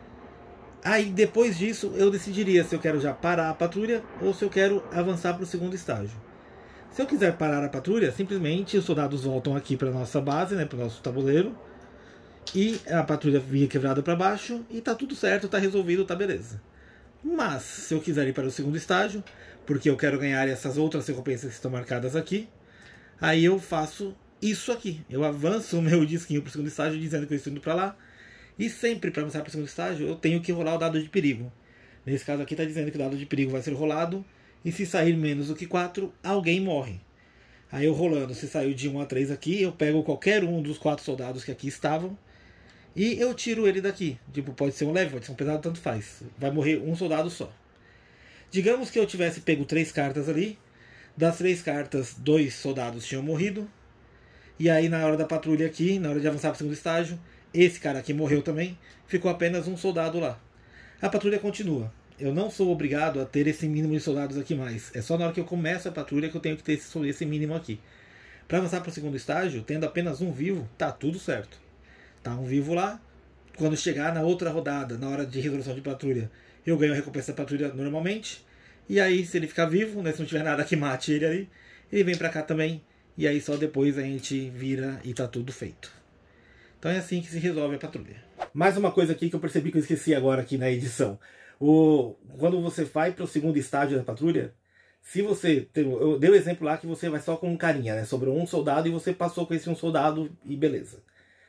Aí depois disso eu decidiria se eu quero já parar a patrulha ou se eu quero avançar para o segundo estágio. Se eu quiser parar a patrulha, simplesmente os soldados voltam aqui para a nossa base, né, para o nosso tabuleiro, e a patrulha via quebrada para baixo e tá tudo certo, tá resolvido, tá beleza. Mas se eu quiser ir para o segundo estágio, porque eu quero ganhar essas outras recompensas que estão marcadas aqui, aí eu faço isso aqui. Eu avanço o meu disquinho para o segundo estágio dizendo que eu estou indo para lá. E sempre para avançar para o segundo estágio eu tenho que rolar o dado de perigo. Nesse caso aqui está dizendo que o dado de perigo vai ser rolado. E se sair menos do que 4, alguém morre. Aí eu rolando, se saiu de 1 a 3 aqui, eu pego qualquer um dos 4 soldados que aqui estavam e eu tiro ele daqui. Tipo, pode ser um leve, pode ser um pesado, tanto faz. Vai morrer um soldado só. Digamos que eu tivesse pego 3 cartas ali. Das 3 cartas, 2 soldados tinham morrido. E aí na hora da patrulha aqui, na hora de avançar para o segundo estágio, Esse cara aqui morreu também, ficou apenas um soldado lá. A patrulha continua. Eu não sou obrigado a ter esse mínimo de soldados aqui mais. É só na hora que eu começo a patrulha que eu tenho que ter esse mínimo aqui. Para avançar para o segundo estágio, tendo apenas um vivo, tá tudo certo. Tá um vivo lá. Quando chegar na outra rodada, na hora de resolução de patrulha, eu ganho a recompensa da patrulha normalmente. E aí, se ele ficar vivo, né, se não tiver nada que mate ele ali, ele vem para cá também. E aí só depois a gente vira e tá tudo feito. Então é assim que se resolve a patrulha. Mais uma coisa aqui que eu percebi que eu esqueci agora aqui na edição. Quando você vai para o segundo estágio da patrulha, se você eu dei o exemplo lá que você vai só com um carinha, né? Sobrou um soldado e você passou com esse um soldado e beleza.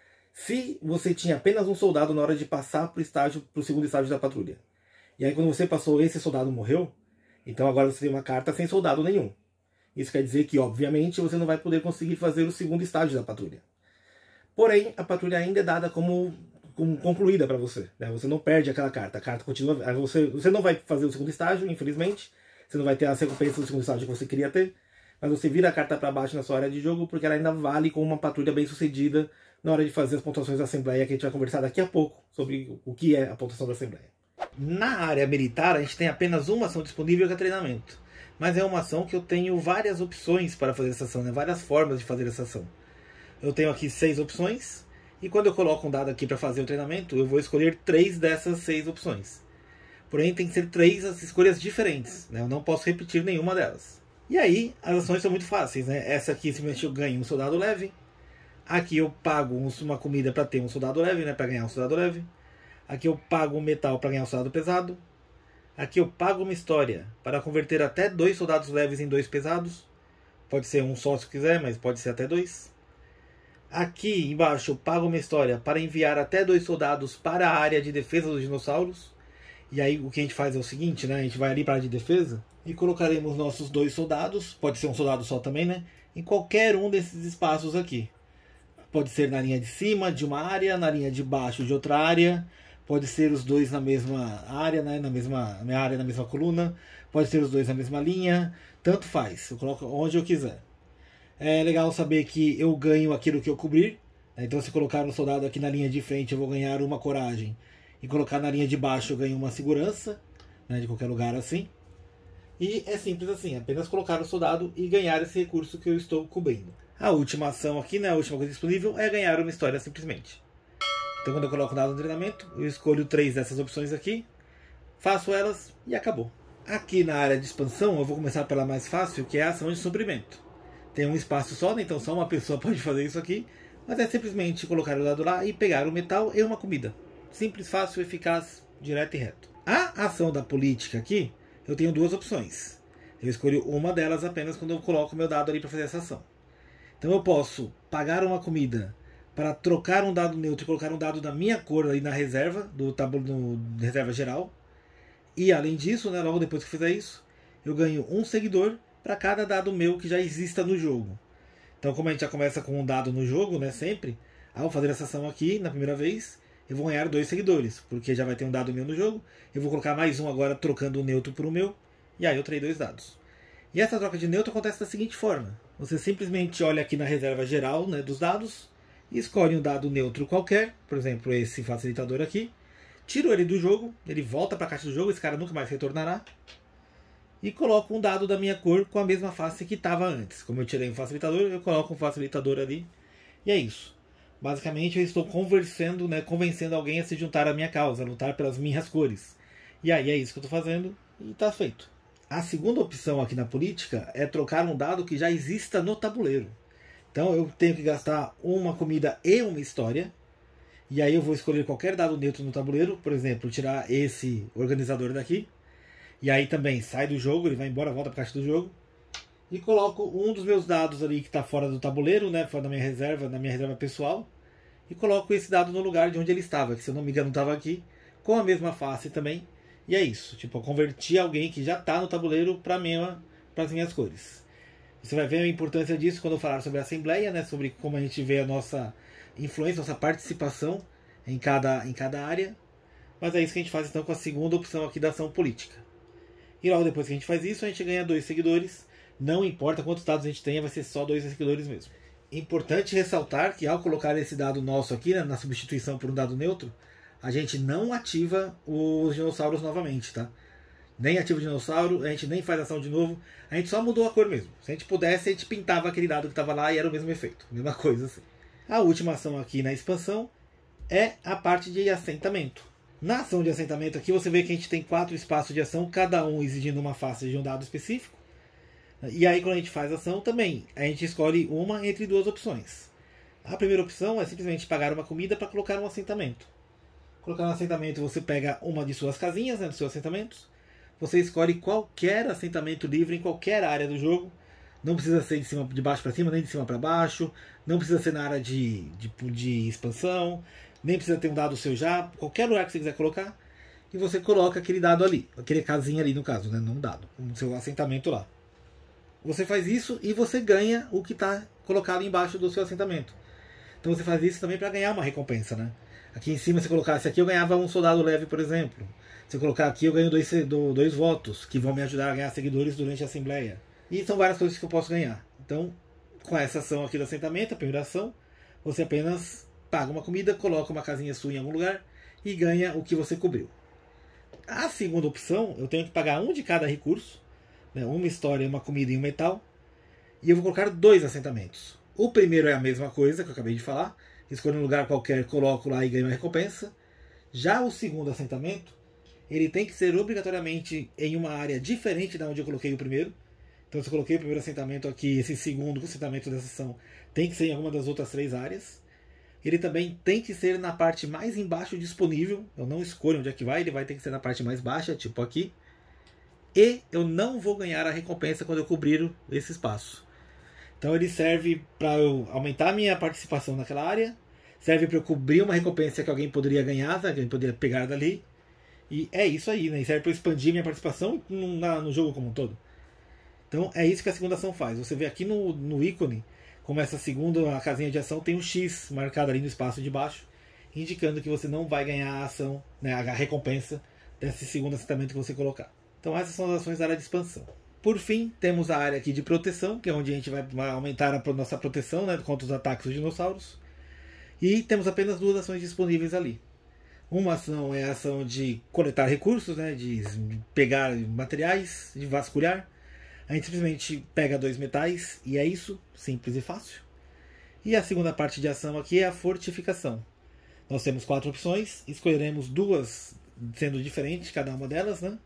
Se você tinha apenas um soldado na hora de passar para o segundo estágio da patrulha, e aí quando você passou esse soldado morreu, então agora você tem uma carta sem soldado nenhum. Isso quer dizer que, obviamente, você não vai poder conseguir fazer o segundo estágio da patrulha. Porém, a patrulha ainda é dada como concluída para você, né? Você não perde aquela carta, a carta continua. Você não vai fazer o segundo estágio, infelizmente. Você não vai ter as recompensas do segundo estágio que você queria ter. Mas você vira a carta para baixo na sua área de jogo, porque ela ainda vale como uma patrulha bem sucedida na hora de fazer as pontuações da Assembleia, que a gente vai conversar daqui a pouco sobre o que é a pontuação da Assembleia. Na área militar, a gente tem apenas uma ação disponível, que é treinamento. Mas é uma ação que eu tenho várias opções para fazer essa ação, né? Várias formas de fazer essa ação. Eu tenho aqui 6 opções, e quando eu coloco um dado aqui para fazer o treinamento, eu vou escolher 3 dessas 6 opções. Porém, tem que ser 3 as escolhas diferentes, né? Eu não posso repetir nenhuma delas. E aí, as ações são muito fáceis, né? Essa aqui, simplesmente eu ganho um soldado leve. Aqui eu pago uma comida para ter um soldado leve, né? Para ganhar um soldado leve. Aqui eu pago um metal para ganhar um soldado pesado. Aqui eu pago uma história para converter até 2 soldados leves em 2 pesados. Pode ser um só se quiser, mas pode ser até 2. Aqui embaixo eu pago uma história para enviar até 2 soldados para a área de defesa dos dinossauros. E aí o que a gente faz é o seguinte, né? A gente vai ali para a área de defesa e colocaremos nossos 2 soldados, pode ser um soldado só também, né? Em qualquer um desses espaços aqui. Pode ser na linha de cima de uma área, na linha de baixo de outra área. Pode ser os 2 na mesma área, né? Na mesma coluna. Pode ser os 2 na mesma linha. Tanto faz, eu coloco onde eu quiser. É legal saber que eu ganho aquilo que eu cobrir. Então, se colocar um soldado aqui na linha de frente, eu vou ganhar uma coragem. E colocar na linha de baixo, eu ganho uma segurança, né, de qualquer lugar assim. E é simples assim, apenas colocar o soldado e ganhar esse recurso que eu estou cobrindo. A última ação aqui, né, a última coisa disponível, é ganhar uma história simplesmente. Então, quando eu coloco o dado no treinamento, eu escolho 3 dessas opções aqui, faço elas e acabou. Aqui na área de expansão, eu vou começar pela mais fácil, que é a ação de suprimento. Tem um espaço só, né? Então só uma pessoa pode fazer isso aqui. Mas é simplesmente colocar o dado lá e pegar o metal e uma comida. Simples, fácil, eficaz, direto e reto. A ação da política aqui, eu tenho 2 opções. Eu escolho uma delas apenas quando eu coloco o meu dado ali para fazer essa ação. Então eu posso pagar uma comida para trocar um dado neutro e colocar um dado da minha cor ali na reserva, na reserva geral. E além disso, né, logo depois que eu fizer isso, eu ganho um seguidor para cada dado meu que já exista no jogo. Então, como a gente já começa com um dado no jogo, né, sempre, ao fazer essa ação aqui, na primeira vez, eu vou ganhar 2 seguidores, porque já vai ter um dado meu no jogo, eu vou colocar mais um agora trocando o neutro por o meu, e aí eu terei 2 dados. E essa troca de neutro acontece da seguinte forma: você simplesmente olha aqui na reserva geral, né, dos dados, e escolhe um dado neutro qualquer, por exemplo, esse facilitador aqui, tiro ele do jogo, ele volta para a caixa do jogo, esse cara nunca mais retornará, e coloco um dado da minha cor com a mesma face que estava antes. Como eu tirei um facilitador, eu coloco um facilitador ali. E é isso. Basicamente eu estou convencendo alguém a se juntar à minha causa, a lutar pelas minhas cores. E aí é isso que eu estou fazendo e está feito. A segunda opção aqui na política é trocar um dado que já exista no tabuleiro. Então eu tenho que gastar uma comida e uma história. E aí eu vou escolher qualquer dado neutro no tabuleiro. Por exemplo, tirar esse organizador daqui. E aí também sai do jogo, ele vai embora, volta para a caixa do jogo. E coloco um dos meus dados ali que está fora do tabuleiro, né, fora da minha reserva pessoal. E coloco esse dado no lugar de onde ele estava, que se eu não me engano estava aqui, com a mesma face também. E é isso, tipo, eu converti alguém que já está no tabuleiro para as minhas cores. Você vai ver a importância disso quando eu falar sobre a Assembleia, né, sobre como a gente vê a nossa influência, nossa participação em cada área. Mas é isso que a gente faz então com a segunda opção aqui da ação política. E logo depois que a gente faz isso, a gente ganha 2 seguidores. Não importa quantos dados a gente tenha, vai ser só 2 seguidores mesmo. Importante ressaltar que ao colocar esse dado nosso aqui, né, na substituição por um dado neutro, a gente não ativa os dinossauros novamente, tá? Nem ativa o dinossauro, a gente nem faz ação de novo, a gente só mudou a cor mesmo. Se a gente pudesse, a gente pintava aquele dado que estava lá e era o mesmo efeito, mesma coisa assim. A última ação aqui na expansão é a parte de assentamento. Na ação de assentamento aqui você vê que a gente tem 4 espaços de ação, cada um exigindo uma face de um dado específico. E aí quando a gente faz ação também, a gente escolhe uma entre 2 opções. A primeira opção é simplesmente pagar uma comida para colocar um assentamento. Colocar um assentamento, você pega uma de suas casinhas, né, dos seus assentamentos. Você escolhe qualquer assentamento livre em qualquer área do jogo. Não precisa ser de baixo para cima, nem de cima para baixo. Não precisa ser na área de expansão. Nem precisa ter um dado seu já. Qualquer lugar que você quiser colocar. E você coloca aquele dado ali. Aquele casinha ali no caso, né? Não um dado. O seu assentamento lá. Você faz isso e você ganha o que está colocado embaixo do seu assentamento. Então você faz isso também para ganhar uma recompensa, né? Aqui em cima, se colocasse aqui, eu ganhava um soldado leve, por exemplo. Se eu colocar aqui, eu ganho 2 votos, que vão me ajudar a ganhar seguidores durante a Assembleia. E são várias coisas que eu posso ganhar. Então, com essa ação aqui do assentamento, a primeira ação, você apenas paga uma comida, coloca uma casinha sua em algum lugar e ganha o que você cobriu. A segunda opção, eu tenho que pagar um de cada recurso, né, uma história, uma comida e um metal, e eu vou colocar 2 assentamentos. O primeiro é a mesma coisa que eu acabei de falar, escolho um lugar qualquer, coloco lá e ganho uma recompensa. Já o segundo assentamento, ele tem que ser obrigatoriamente em uma área diferente da onde eu coloquei o primeiro. Então, se eu coloquei o primeiro assentamento aqui, esse segundo assentamento dessa ação tem que ser em alguma das outras 3 áreas. Ele também tem que ser na parte mais embaixo disponível. Eu não escolho onde é que vai, ele vai ter que ser na parte mais baixa, tipo aqui. E eu não vou ganhar a recompensa quando eu cobrir esse espaço. Então ele serve para eu aumentar a minha participação naquela área, serve para eu cobrir uma recompensa que alguém poderia ganhar, que alguém poderia pegar dali. E é isso aí, né? E serve para expandir minha participação no jogo como um todo. Então é isso que a segunda ação faz. Você vê aqui no ícone, como essa segunda a casinha de ação tem um X marcado ali no espaço de baixo, indicando que você não vai ganhar a ação, né, a recompensa desse segundo assentamento que você colocar. Então essas são as ações da área de expansão. Por fim, temos a área aqui de proteção, que é onde a gente vai aumentar a nossa proteção, né, contra os ataques dos dinossauros. E temos apenas 2 ações disponíveis ali. Uma ação é a ação de coletar recursos, né, de pegar materiais, de vasculhar. A gente simplesmente pega 2 metais e é isso, simples e fácil. E a segunda parte de ação aqui é a fortificação. Nós temos 4 opções, escolheremos 2 sendo diferentes, cada uma delas, né?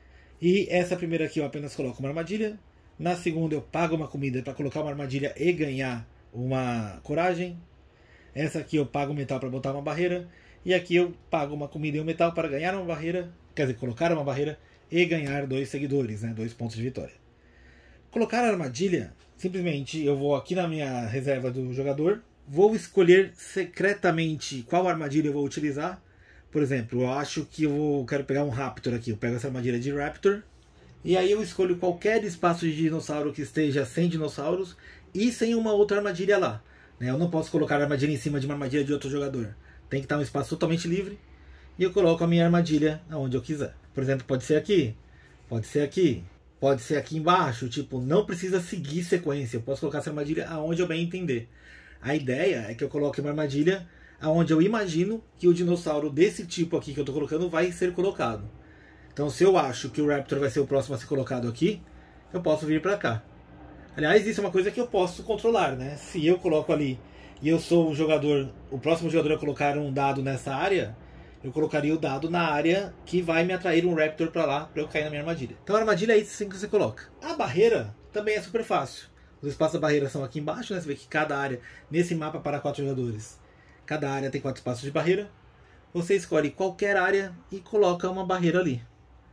E essa primeira aqui eu apenas coloco uma armadilha. Na segunda eu pago uma comida para colocar uma armadilha e ganhar uma coragem. Essa aqui eu pago um metal para botar uma barreira. E aqui eu pago uma comida e um metal para ganhar uma barreira. Quer dizer, colocar uma barreira e ganhar 2 seguidores, né? 2 pontos de vitória. Colocar a armadilha, simplesmente eu vou aqui na minha reserva do jogador. Vou escolher secretamente qual armadilha eu vou utilizar. Por exemplo, eu acho que eu quero pegar um Raptor aqui. Eu pego essa armadilha de Raptor. E aí eu escolho qualquer espaço de dinossauro que esteja sem dinossauros e sem uma outra armadilha lá. Eu não posso colocar a armadilha em cima de uma armadilha de outro jogador. Tem que estar um espaço totalmente livre. E eu coloco a minha armadilha aonde eu quiser. Por exemplo, pode ser aqui. Pode ser aqui. Pode ser aqui embaixo. Tipo, não precisa seguir sequência. Eu posso colocar essa armadilha aonde eu bem entender. A ideia é que eu coloque uma armadilha aonde eu imagino que o dinossauro desse tipo aqui que eu estou colocando vai ser colocado. Então, se eu acho que o Raptor vai ser o próximo a ser colocado aqui, eu posso vir para cá. Aliás, isso é uma coisa que eu posso controlar, né? Se eu coloco ali e eu sou o jogador, o próximo jogador a colocar um dado nessa área, eu colocaria o dado na área que vai me atrair um Raptor para lá, para eu cair na minha armadilha. Então a armadilha é isso sim que você coloca. A barreira também é super fácil. Os espaços da barreira são aqui embaixo, né? Você vê que cada área, nesse mapa para 4 jogadores, cada área tem 4 espaços de barreira. Você escolhe qualquer área e coloca uma barreira ali.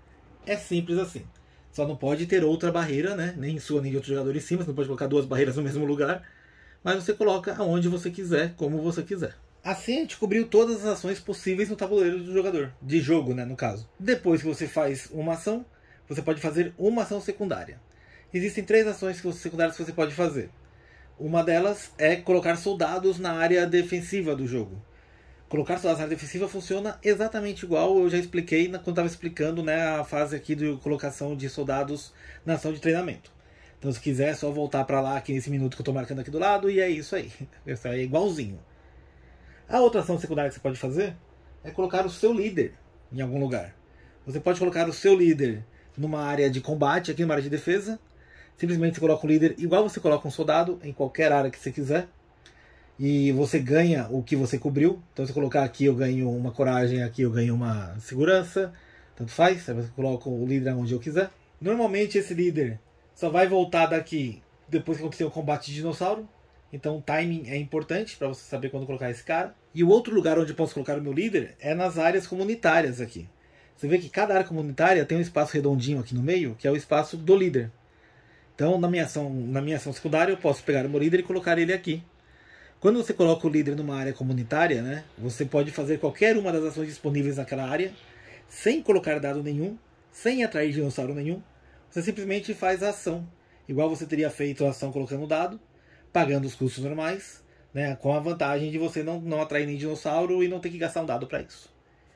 É simples assim. Só não pode ter outra barreira, né? Nem sua nem de outro jogador em cima. Você não pode colocar 2 barreiras no mesmo lugar. Mas você coloca aonde você quiser, como você quiser. Assim a gente cobriu todas as ações possíveis no tabuleiro do jogador. De jogo, né, no caso. Depois que você faz uma ação, você pode fazer uma ação secundária. Existem 3 ações secundárias que você pode fazer. Uma delas é colocar soldados na área defensiva do jogo. Colocar soldados na área defensiva funciona exatamente igual eu já expliquei quando estava explicando, né, a fase aqui de colocação de soldados na ação de treinamento. Então se quiser é só voltar para lá aqui nesse minuto que eu estou marcando aqui do lado e é isso aí. Isso aí é igualzinho. A outra ação secundária que você pode fazer é colocar o seu líder em algum lugar. Você pode colocar o seu líder numa área de combate, aqui numa área de defesa. Simplesmente você coloca um líder igual você coloca um soldado em qualquer área que você quiser. E você ganha o que você cobriu. Então se eu colocar aqui eu ganho uma coragem, aqui eu ganho uma segurança. Tanto faz, aí você coloca o líder onde eu quiser. Normalmente esse líder só vai voltar daqui depois que acontecer o combate de dinossauro. Então o timing é importante para você saber quando colocar esse cara. E o outro lugar onde eu posso colocar o meu líder é nas áreas comunitárias aqui. Você vê que cada área comunitária tem um espaço redondinho aqui no meio, que é o espaço do líder. Então na minha ação secundária eu posso pegar o meu líder e colocar ele aqui. Quando você coloca o líder numa área comunitária, né, você pode fazer qualquer uma das ações disponíveis naquela área, sem colocar dado nenhum, sem atrair dinossauro nenhum. Você simplesmente faz a ação, igual você teria feito a ação colocando o dado, pagando os custos normais, né, com a vantagem de você não atrair nem dinossauro e não ter que gastar um dado para isso.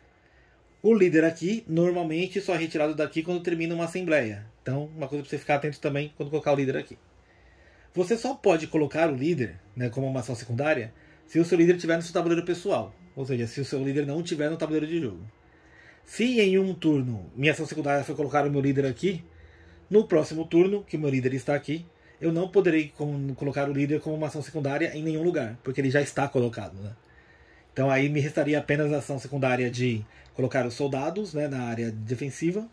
O líder aqui, normalmente, só é retirado daqui quando termina uma assembleia. Então, uma coisa para você ficar atento também quando colocar o líder aqui. Você só pode colocar o líder, né, como uma ação secundária se o seu líder estiver no seu tabuleiro pessoal. Ou seja, se o seu líder não estiver no tabuleiro de jogo. Se em um turno minha ação secundária foi colocar o meu líder aqui, no próximo turno, que o meu líder está aqui, eu não poderei colocar o líder como uma ação secundária em nenhum lugar, porque ele já está colocado. Né? Então aí me restaria apenas a ação secundária de colocar os soldados, né, na área defensiva,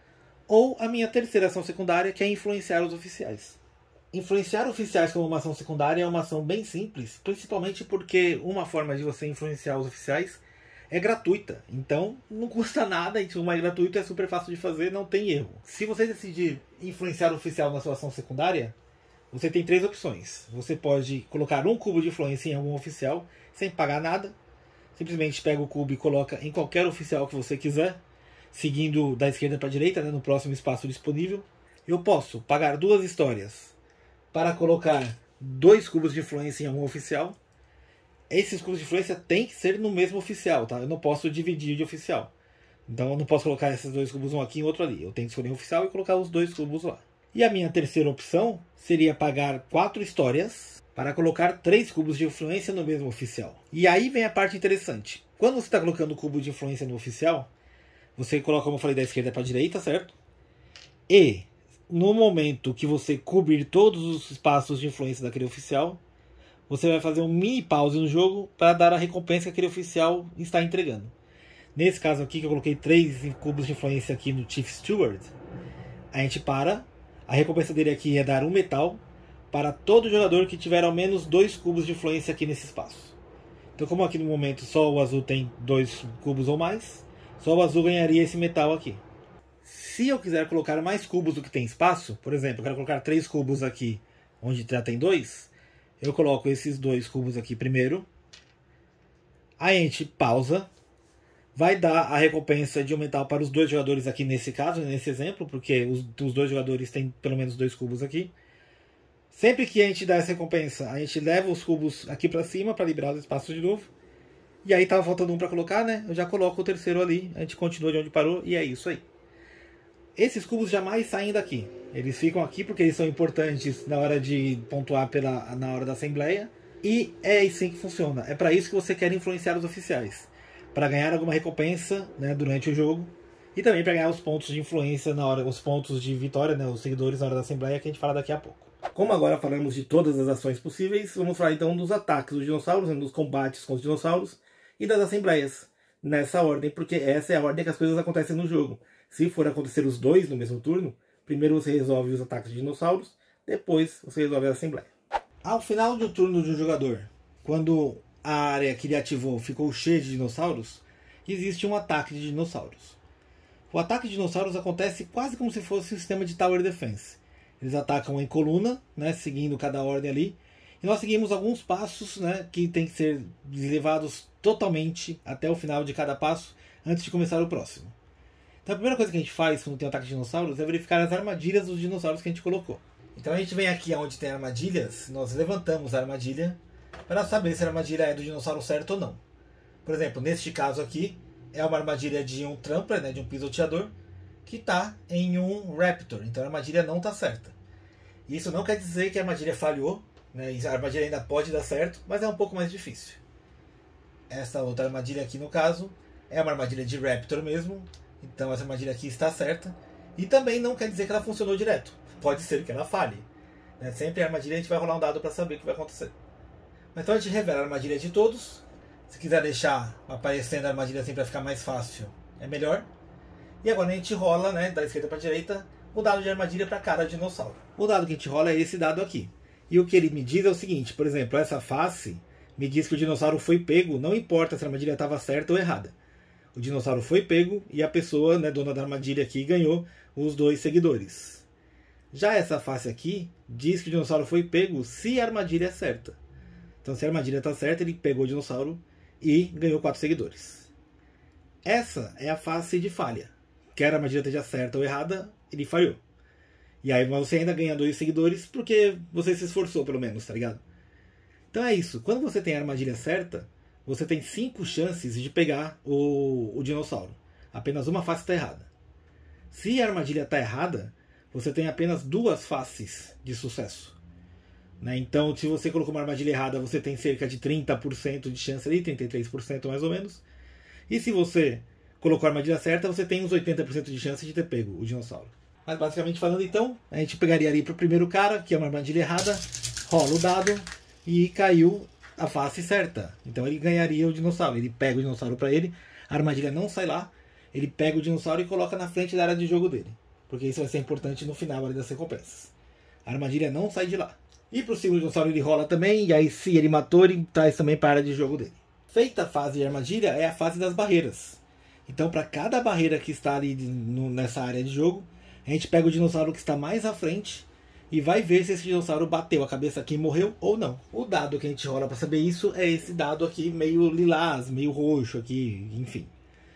ou a minha terceira ação secundária, que é influenciar os oficiais. Influenciar oficiais como uma ação secundária é uma ação bem simples, principalmente porque uma forma de você influenciar os oficiais é gratuita. Então não custa nada, e como é gratuito é super fácil de fazer, não tem erro. Se você decidir influenciar o oficial na sua ação secundária, você tem 3 opções. Você pode colocar um cubo de influência em algum oficial sem pagar nada. Simplesmente pega o cubo e coloca em qualquer oficial que você quiser, seguindo da esquerda para a direita, né, no próximo espaço disponível. Eu posso pagar 2 histórias para colocar 2 cubos de influência em algum oficial. Esses cubos de influência tem que ser no mesmo oficial, tá? Eu não posso dividir de oficial. Então eu não posso colocar esses 2 cubos, um aqui e outro ali. Eu tenho que escolher um oficial e colocar os 2 cubos lá. E a minha terceira opção seria pagar 4 histórias para colocar 3 cubos de influência no mesmo oficial. E aí vem a parte interessante. Quando você está colocando o cubo de influência no oficial, você coloca, como eu falei, da esquerda para a direita, certo? E no momento que você cobrir todos os espaços de influência daquele oficial, você vai fazer um mini pause no jogo para dar a recompensa que aquele oficial está entregando. Nesse caso aqui, que eu coloquei 3 cubos de influência aqui no Chief Steward, a gente para. A recompensa dele aqui é dar 1 metal para todo jogador que tiver ao menos 2 cubos de influência aqui nesse espaço. Então, como aqui no momento só o azul tem 2 cubos ou mais, só o azul ganharia esse metal aqui. Se eu quiser colocar mais cubos do que tem espaço, por exemplo, eu quero colocar 3 cubos aqui onde já tem 2, eu coloco esses 2 cubos aqui primeiro. Aí a gente pausa. Vai dar a recompensa de 1 metal para os 2 jogadores aqui nesse caso, nesse exemplo, porque os 2 jogadores têm pelo menos 2 cubos aqui. Sempre que a gente dá essa recompensa, a gente leva os cubos aqui para cima para liberar os espaços de novo. E aí tava faltando um para colocar, né? Eu já coloco o terceiro ali, a gente continua de onde parou e é isso aí. Esses cubos jamais saem daqui. Eles ficam aqui porque eles são importantes na hora de pontuar na hora da assembleia. E é assim que funciona. É para isso que você quer influenciar os oficiais. Para ganhar alguma recompensa, né, durante o jogo. E também para ganhar os pontos de influência na hora, os pontos de vitória, né, os seguidores na hora da assembleia, que a gente fala daqui a pouco. Como agora falamos de todas as ações possíveis, vamos falar então dos ataques dos dinossauros, dos combates com os dinossauros e das assembleias. Nessa ordem, porque essa é a ordem que as coisas acontecem no jogo. Se for acontecer os 2 no mesmo turno, primeiro você resolve os ataques de dinossauros, depois você resolve a assembleia. Ao final do turno de um jogador, quando a área que ele ativou ficou cheia de dinossauros, existe um ataque de dinossauros. O ataque de dinossauros acontece quase como se fosse um sistema de Tower Defense. Eles atacam em coluna, né, seguindo cada ordem ali, e nós seguimos alguns passos, né, que tem que ser levados totalmente até o final de cada passo, antes de começar o próximo. Então a primeira coisa que a gente faz quando tem um ataque de dinossauros é verificar as armadilhas dos dinossauros que a gente colocou. Então a gente vem aqui onde tem armadilhas, nós levantamos a armadilha para saber se a armadilha é do dinossauro certo ou não. Por exemplo, neste caso aqui, é uma armadilha de um trampler, né, de um pisoteador, que está em um raptor, então a armadilha não está certa. Isso não quer dizer que a armadilha falhou, né? A armadilha ainda pode dar certo, mas é um pouco mais difícil. Essa outra armadilha aqui, no caso, é uma armadilha de Raptor mesmo. Então essa armadilha aqui está certa. E também não quer dizer que ela funcionou direto. Pode ser que ela falhe, né? Sempre a armadilha a gente vai rolar um dado para saber o que vai acontecer. Então a gente revela a armadilha de todos. Se quiser deixar aparecendo a armadilha assim para ficar mais fácil, é melhor. E agora a gente rola, né, da esquerda para a direita, o dado de armadilha para cada dinossauro. O dado que a gente rola é esse dado aqui. E o que ele me diz é o seguinte, por exemplo, essa face me diz que o dinossauro foi pego, não importa se a armadilha estava certa ou errada. O dinossauro foi pego e a pessoa, né, dona da armadilha aqui, ganhou os 2 seguidores. Já essa face aqui diz que o dinossauro foi pego se a armadilha é certa. Então se a armadilha está certa, ele pegou o dinossauro e ganhou 4 seguidores. Essa é a face de falha. Quer a armadilha esteja certa ou errada, ele falhou. E aí você ainda ganha 2 seguidores porque você se esforçou pelo menos, tá ligado? Então é isso. Quando você tem a armadilha certa, você tem 5 chances de pegar o dinossauro. Apenas uma face está errada. Se a armadilha está errada, você tem apenas 2 faces de sucesso. Né? Então, se você colocou uma armadilha errada, você tem cerca de 30% de chance ali, 33% mais ou menos. E se você colocou a armadilha certa, você tem uns 80% de chance de ter pego o dinossauro. Mas basicamente falando então, a gente pegaria ali para o primeiro cara, que é uma armadilha errada, rola o dado e caiu a face certa. Então ele ganharia o dinossauro. Ele pega o dinossauro para ele, a armadilha não sai lá, ele pega o dinossauro e coloca na frente da área de jogo dele. Porque isso vai ser importante no final ali das recompensas. A armadilha não sai de lá. E pro segundo dinossauro ele rola também, e aí se ele matou, ele traz também para a área de jogo dele. Feita a fase de armadilha, é a fase das barreiras. Então para cada barreira que está ali nessa área de jogo, a gente pega o dinossauro que está mais à frente e vai ver se esse dinossauro bateu a cabeça aqui e morreu ou não. O dado que a gente rola para saber isso é esse dado aqui meio lilás, meio roxo aqui, enfim.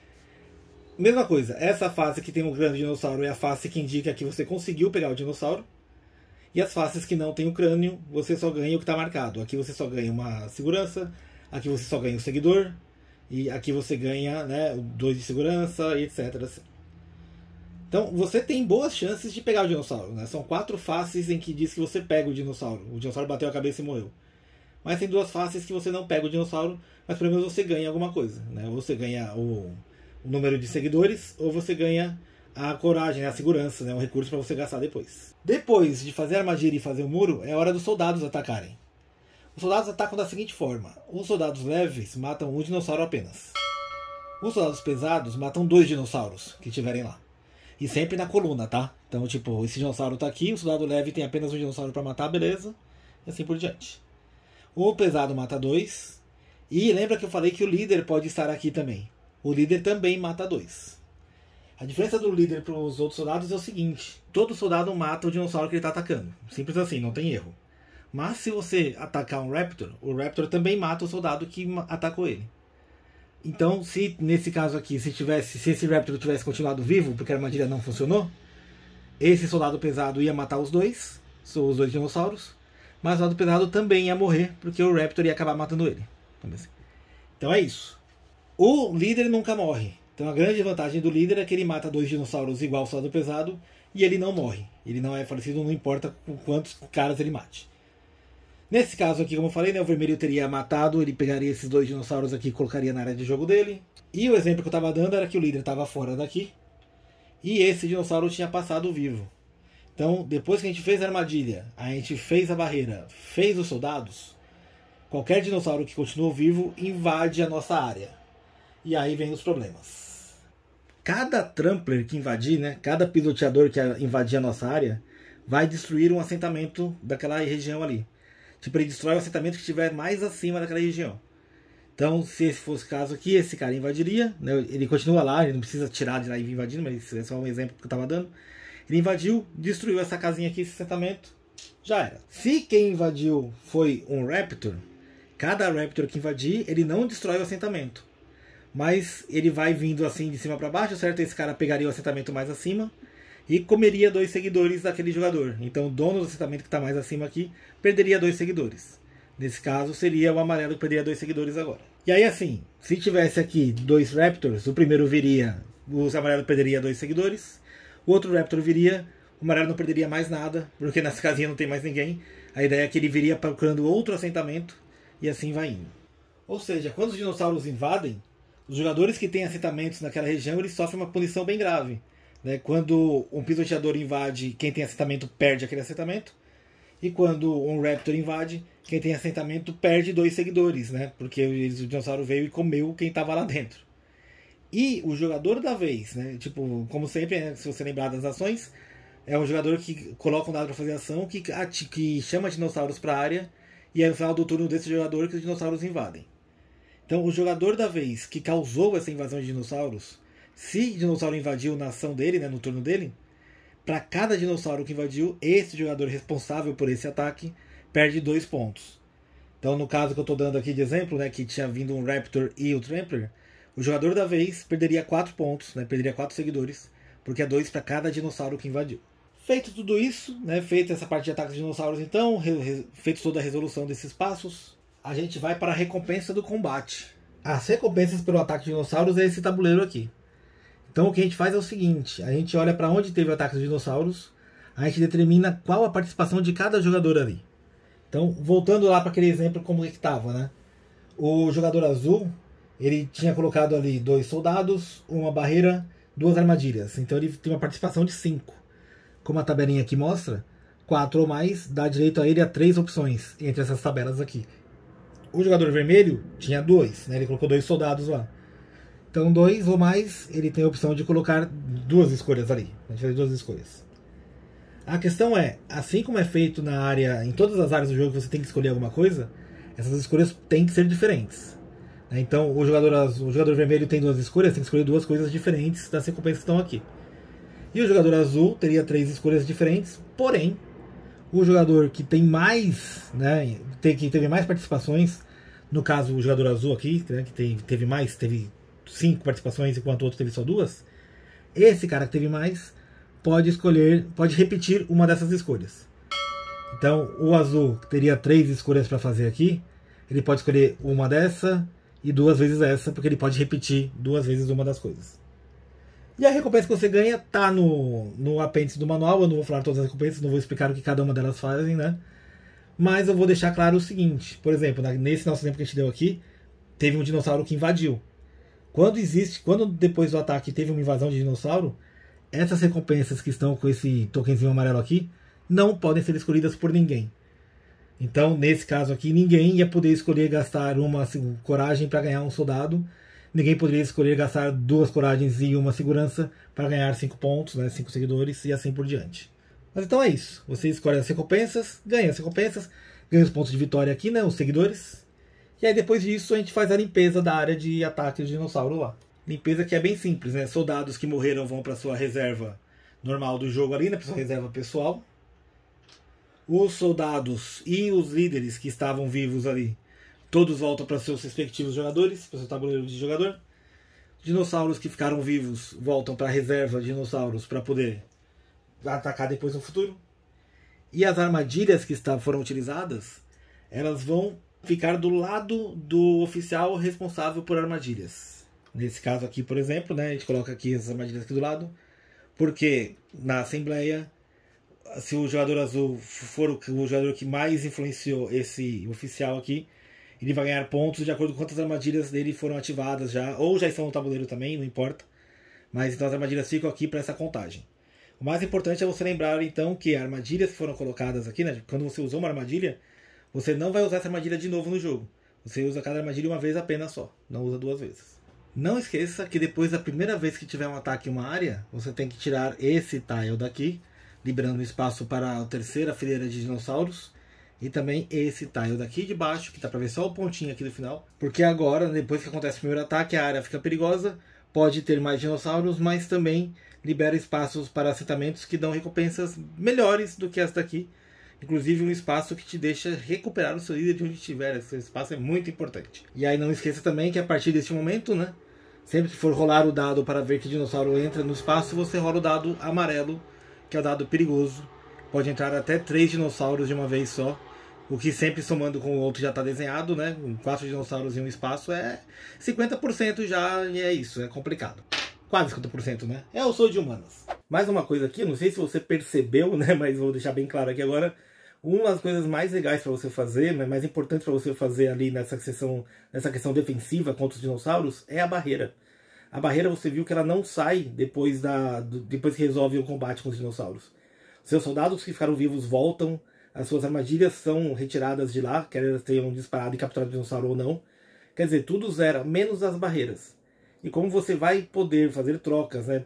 Mesma coisa, essa face que tem um grande dinossauro é a face que indica que você conseguiu pegar o dinossauro. E as faces que não tem o crânio, você só ganha o que está marcado. Aqui você só ganha uma segurança, aqui você só ganha o seguidor, e aqui você ganha, né, 2 de segurança, e etc. Assim. Então você tem boas chances de pegar o dinossauro. Né? São 4 faces em que diz que você pega o dinossauro. O dinossauro bateu a cabeça e morreu. Mas tem 2 faces que você não pega o dinossauro, mas pelo menos você ganha alguma coisa. Né? Ou você ganha o número de seguidores, ou você ganha a coragem, a segurança, né? Um recurso para você gastar depois. Depois de fazer a armadilha e fazer o muro, é hora dos soldados atacarem. Os soldados atacam da seguinte forma. Os soldados leves matam um dinossauro apenas. Os soldados pesados matam 2 dinossauros que estiverem lá. E sempre na coluna, tá? Então, tipo, esse dinossauro tá aqui, o soldado leve tem apenas um dinossauro para matar, beleza? E assim por diante. O pesado mata 2. E lembra que eu falei que o líder pode estar aqui também. O líder também mata 2. A diferença do líder para os outros soldados é o seguinte. Todo soldado mata o dinossauro que ele está atacando. Simples assim, não tem erro. Mas se você atacar um Raptor, o Raptor também mata o soldado que atacou ele. Então, se nesse caso aqui, se esse Raptor tivesse continuado vivo, porque a armadilha não funcionou, esse soldado pesado ia matar os 2 dinossauros, mas o soldado pesado também ia morrer, porque o Raptor ia acabar matando ele. Então é isso. O líder nunca morre. Então a grande vantagem do líder é que ele mata 2 dinossauros igual ao soldado pesado e ele não morre. Ele não é falecido, não importa quantos caras ele mate. Nesse caso aqui, como eu falei, né, o vermelho teria matado, ele pegaria esses 2 dinossauros aqui e colocaria na área de jogo dele. E o exemplo que eu estava dando era que o líder estava fora daqui e esse dinossauro tinha passado vivo. Então, depois que a gente fez a armadilha, a gente fez a barreira, fez os soldados, qualquer dinossauro que continuou vivo invade a nossa área. E aí vem os problemas. Cada trampler que invadir, né, cada pisoteador que invadir a nossa área, vai destruir um assentamento daquela região ali. Tipo, ele destrói o assentamento que estiver mais acima daquela região. Então, se esse fosse o caso aqui, esse cara invadiria, né, ele continua lá, ele não precisa tirar de lá e vir invadindo, mas esse é só um exemplo que eu estava dando. Ele invadiu, destruiu essa casinha aqui, esse assentamento, já era. Se quem invadiu foi um Raptor, cada Raptor que invadir, ele não destrói o assentamento. Mas ele vai vindo assim de cima para baixo, certo? Esse cara pegaria o assentamento mais acima e comeria 2 seguidores daquele jogador. Então o dono do assentamento que está mais acima aqui perderia 2 seguidores. Nesse caso seria o amarelo que perderia 2 seguidores agora. E aí assim, se tivesse aqui 2 Raptors, o primeiro viria, o amarelo perderia 2 seguidores. O outro Raptor viria, o amarelo não perderia mais nada, porque nessa casinha não tem mais ninguém. A ideia é que ele viria procurando outro assentamento e assim vai indo. Ou seja, quando os dinossauros invadem, os jogadores que têm assentamentos naquela região, eles sofrem uma punição bem grave. Né? Quando um pisoteador invade, quem tem assentamento perde aquele assentamento. E quando um Raptor invade, quem tem assentamento perde 2 seguidores, né? Porque o dinossauro veio e comeu quem estava lá dentro. E o jogador da vez, né? Tipo, como sempre, né? Se você lembrar das ações, é um jogador que coloca um dado para fazer ação, que chama dinossauros para a área, e é no final do turno desse jogador que os dinossauros invadem. Então, o jogador da vez que causou essa invasão de dinossauros, se o dinossauro invadiu na ação dele, né? No turno dele, para cada dinossauro que invadiu, esse jogador responsável por esse ataque perde 2 pontos. Então, no caso que eu estou dando aqui de exemplo, né, que tinha vindo um Raptor e o Trampler, o jogador da vez perderia 4 pontos, né, perderia 4 seguidores, porque é 2 para cada dinossauro que invadiu. Feito tudo isso, né, feita essa parte de ataque de dinossauros, então, feito toda a resolução desses passos, a gente vai para a recompensa do combate. As recompensas pelo ataque de dinossauros é esse tabuleiro aqui. Então o que a gente faz é o seguinte, a gente olha para onde teve o ataque dos dinossauros, a gente determina qual a participação de cada jogador ali. Então, voltando lá para aquele exemplo como é que estava, né? O jogador azul, ele tinha colocado ali 2 soldados, uma barreira, 2 armadilhas. Então ele tem uma participação de 5. Como a tabelinha aqui mostra, 4 ou mais dá direito a ele a 3 opções entre essas tabelas aqui. O jogador vermelho tinha 2, né? Ele colocou 2 soldados lá. Então 2 ou mais, ele tem a opção de colocar 2 escolhas ali. A gente faz 2 escolhas. A questão é, assim como é feito na área, em todas as áreas do jogo você tem que escolher alguma coisa, essas escolhas têm que ser diferentes. Então o jogador vermelho tem 2 escolhas, tem que escolher 2 coisas diferentes das recompensas que estão aqui. E o jogador azul teria 3 escolhas diferentes, porém, o jogador que tem mais, né, que teve mais participações, no caso o jogador azul aqui, né, que teve 5 participações enquanto o outro teve só 2, esse cara que teve mais pode repetir uma dessas escolhas. Então o azul teria 3 escolhas para fazer aqui, ele pode escolher uma dessa e 2 vezes essa, porque ele pode repetir 2 vezes uma das coisas. E a recompensa que você ganha tá no apêndice do manual. Eu não vou falar todas as recompensas, não vou explicar o que cada uma delas fazem, né? Mas eu vou deixar claro o seguinte, por exemplo, nesse nosso exemplo que a gente deu aqui, teve um dinossauro que invadiu. Quando depois do ataque teve uma invasão de dinossauro, essas recompensas que estão com esse tokenzinho amarelo aqui não podem ser escolhidas por ninguém. Então, nesse caso aqui, ninguém ia poder escolher gastar uma coragem para ganhar um soldado. Ninguém poderia escolher gastar 2 coragens e uma segurança para ganhar 5 pontos, né, 5 seguidores e assim por diante. Mas então é isso. Você escolhe as recompensas, ganha os pontos de vitória aqui, né, os seguidores. E aí depois disso a gente faz a limpeza da área de ataque de dinossauro lá. Limpeza que é bem simples, né? Soldados que morreram vão para sua reserva normal do jogo ali, né? Para sua reserva pessoal. Os soldados e os líderes que estavam vivos ali, todos voltam para seus respectivos jogadores, para seu tabuleiro de jogador. Dinossauros que ficaram vivos voltam para a reserva de dinossauros para poder atacar depois no futuro. E as armadilhas que foram utilizadas, elas vão ficar do lado do oficial responsável por armadilhas. Nesse caso aqui, por exemplo, né, a gente coloca aqui as armadilhas aqui do lado, porque na assembleia, se o jogador azul for o jogador que mais influenciou esse oficial aqui, ele vai ganhar pontos de acordo com quantas armadilhas dele foram ativadas já, ou já estão no tabuleiro também, não importa. Mas então as armadilhas ficam aqui para essa contagem. O mais importante é você lembrar então que armadilhas que foram colocadas aqui, né, quando você usou uma armadilha, você não vai usar essa armadilha de novo no jogo. Você usa cada armadilha uma vez apenas só, não usa 2 vezes. Não esqueça que depois da primeira vez que tiver um ataque em uma área, você tem que tirar esse tile daqui, liberando espaço para a terceira fileira de dinossauros, e também esse tile daqui de baixo, que dá para ver só o pontinho aqui do final, porque agora, depois que acontece o primeiro ataque, a área fica perigosa, pode ter mais dinossauros, mas também libera espaços para assentamentos que dão recompensas melhores do que esta daqui. Inclusive um espaço que te deixa recuperar o seu líder de onde estiver. Esse espaço é muito importante. E aí não esqueça também que a partir deste momento, né, sempre que for rolar o dado para ver que dinossauro entra no espaço, você rola o dado amarelo, que é o dado perigoso. Pode entrar até 3 dinossauros de uma vez só. O que sempre somando com o outro já está desenhado, né? 4 dinossauros em um espaço é 50% já, e é isso, é complicado. Quase 50%, né? Eu sou de humanas. Mais uma coisa aqui, não sei se você percebeu, né, mas vou deixar bem claro aqui agora. Uma das coisas mais legais para você fazer, né, mais importantes para você fazer ali nessa questão defensiva contra os dinossauros, é a barreira. A barreira, você viu que ela não sai depois que resolve o combate com os dinossauros. Seus soldados que ficaram vivos voltam, as suas armadilhas são retiradas de lá, quer elas tenham disparado e capturado o dinossauro ou não. Quer dizer, tudo zera, menos as barreiras. E como você vai poder fazer trocas, né,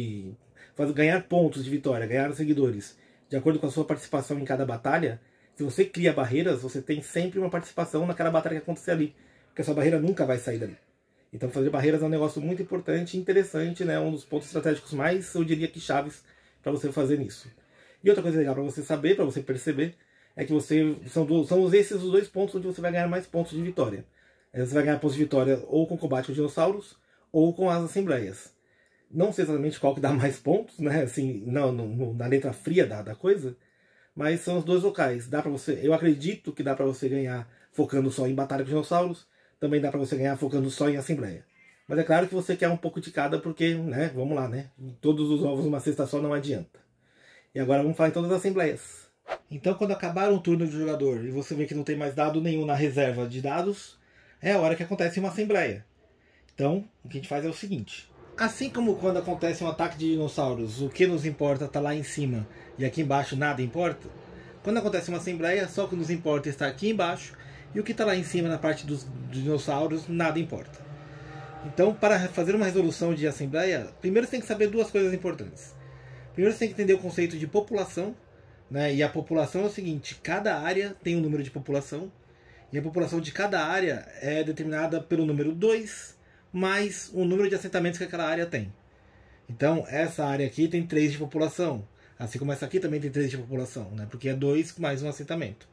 ganhar pontos de vitória, ganhar seguidores, de acordo com a sua participação em cada batalha, se você cria barreiras, você tem sempre uma participação naquela batalha que acontecer ali, porque a sua barreira nunca vai sair dali. Então fazer barreiras é um negócio muito importante e interessante, né? Um dos pontos estratégicos mais, eu diria que chaves para você fazer nisso. E outra coisa legal para você saber, para você perceber, é que são esses os dois pontos onde você vai ganhar mais pontos de vitória. Você vai ganhar pontos de vitória ou com combate com dinossauros, ou com as assembleias. Não sei exatamente qual que dá mais pontos, né? Assim, na letra fria da coisa, mas são os dois locais. Eu acredito que dá para você ganhar focando só em batalha com dinossauros, também dá para você ganhar focando só em assembleia. Mas é claro que você quer um pouco de cada, porque, né, vamos lá, né? Todos os ovos numa cesta só não adianta. E agora vamos falar em todas as assembleias. Então, quando acabar um turno de jogador e você vê que não tem mais dado nenhum na reserva de dados, é a hora que acontece uma assembleia. Então, o que a gente faz é o seguinte. Assim como quando acontece um ataque de dinossauros, o que nos importa está lá em cima e aqui embaixo nada importa, quando acontece uma assembleia, só o que nos importa está aqui embaixo e o que está lá em cima na parte dos dinossauros, nada importa. Então, para fazer uma resolução de assembleia, primeiro você tem que saber duas coisas importantes. Primeiro você tem que entender o conceito de população, né? E a população é o seguinte, cada área tem um número de população, e a população de cada área é determinada pelo número 2, mais o número de assentamentos que aquela área tem. Então, essa área aqui tem 3 de população, assim como essa aqui também tem 3 de população, né? Porque é 2 mais um assentamento.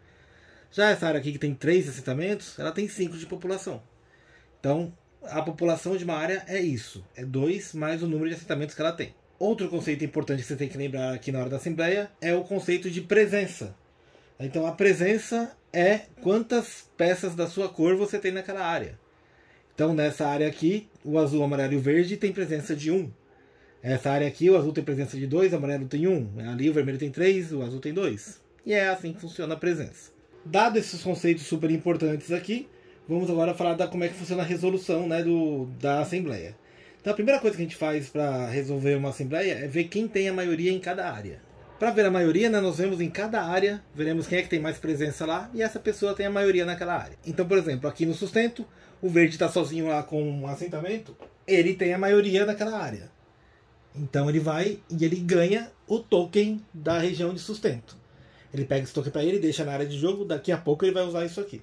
Já essa área aqui que tem 3 assentamentos, ela tem 5 de população. Então, a população de uma área é isso, é 2 mais o número de assentamentos que ela tem. Outro conceito importante que você tem que lembrar aqui na hora da assembleia é o conceito de presença. Então, a presença é quantas peças da sua cor você tem naquela área. Então, nessa área aqui, o azul, o amarelo e o verde tem presença de 1. Essa área aqui, o azul tem presença de 2, o amarelo tem 1. Ali o vermelho tem 3, o azul tem 2. E é assim que funciona a presença. Dado esses conceitos super importantes aqui, vamos agora falar como é que funciona a resolução, né, da assembleia. Então, a primeira coisa que a gente faz para resolver uma assembleia é ver quem tem a maioria em cada área. Para ver a maioria, né, nós vemos em cada área, veremos quem é que tem mais presença lá, e essa pessoa tem a maioria naquela área. Então, por exemplo, aqui no sustento, o verde está sozinho lá com um assentamento, ele tem a maioria naquela área. Então ele vai e ele ganha o token da região de sustento. Ele pega esse token para ele, deixa na área de jogo, daqui a pouco ele vai usar isso aqui.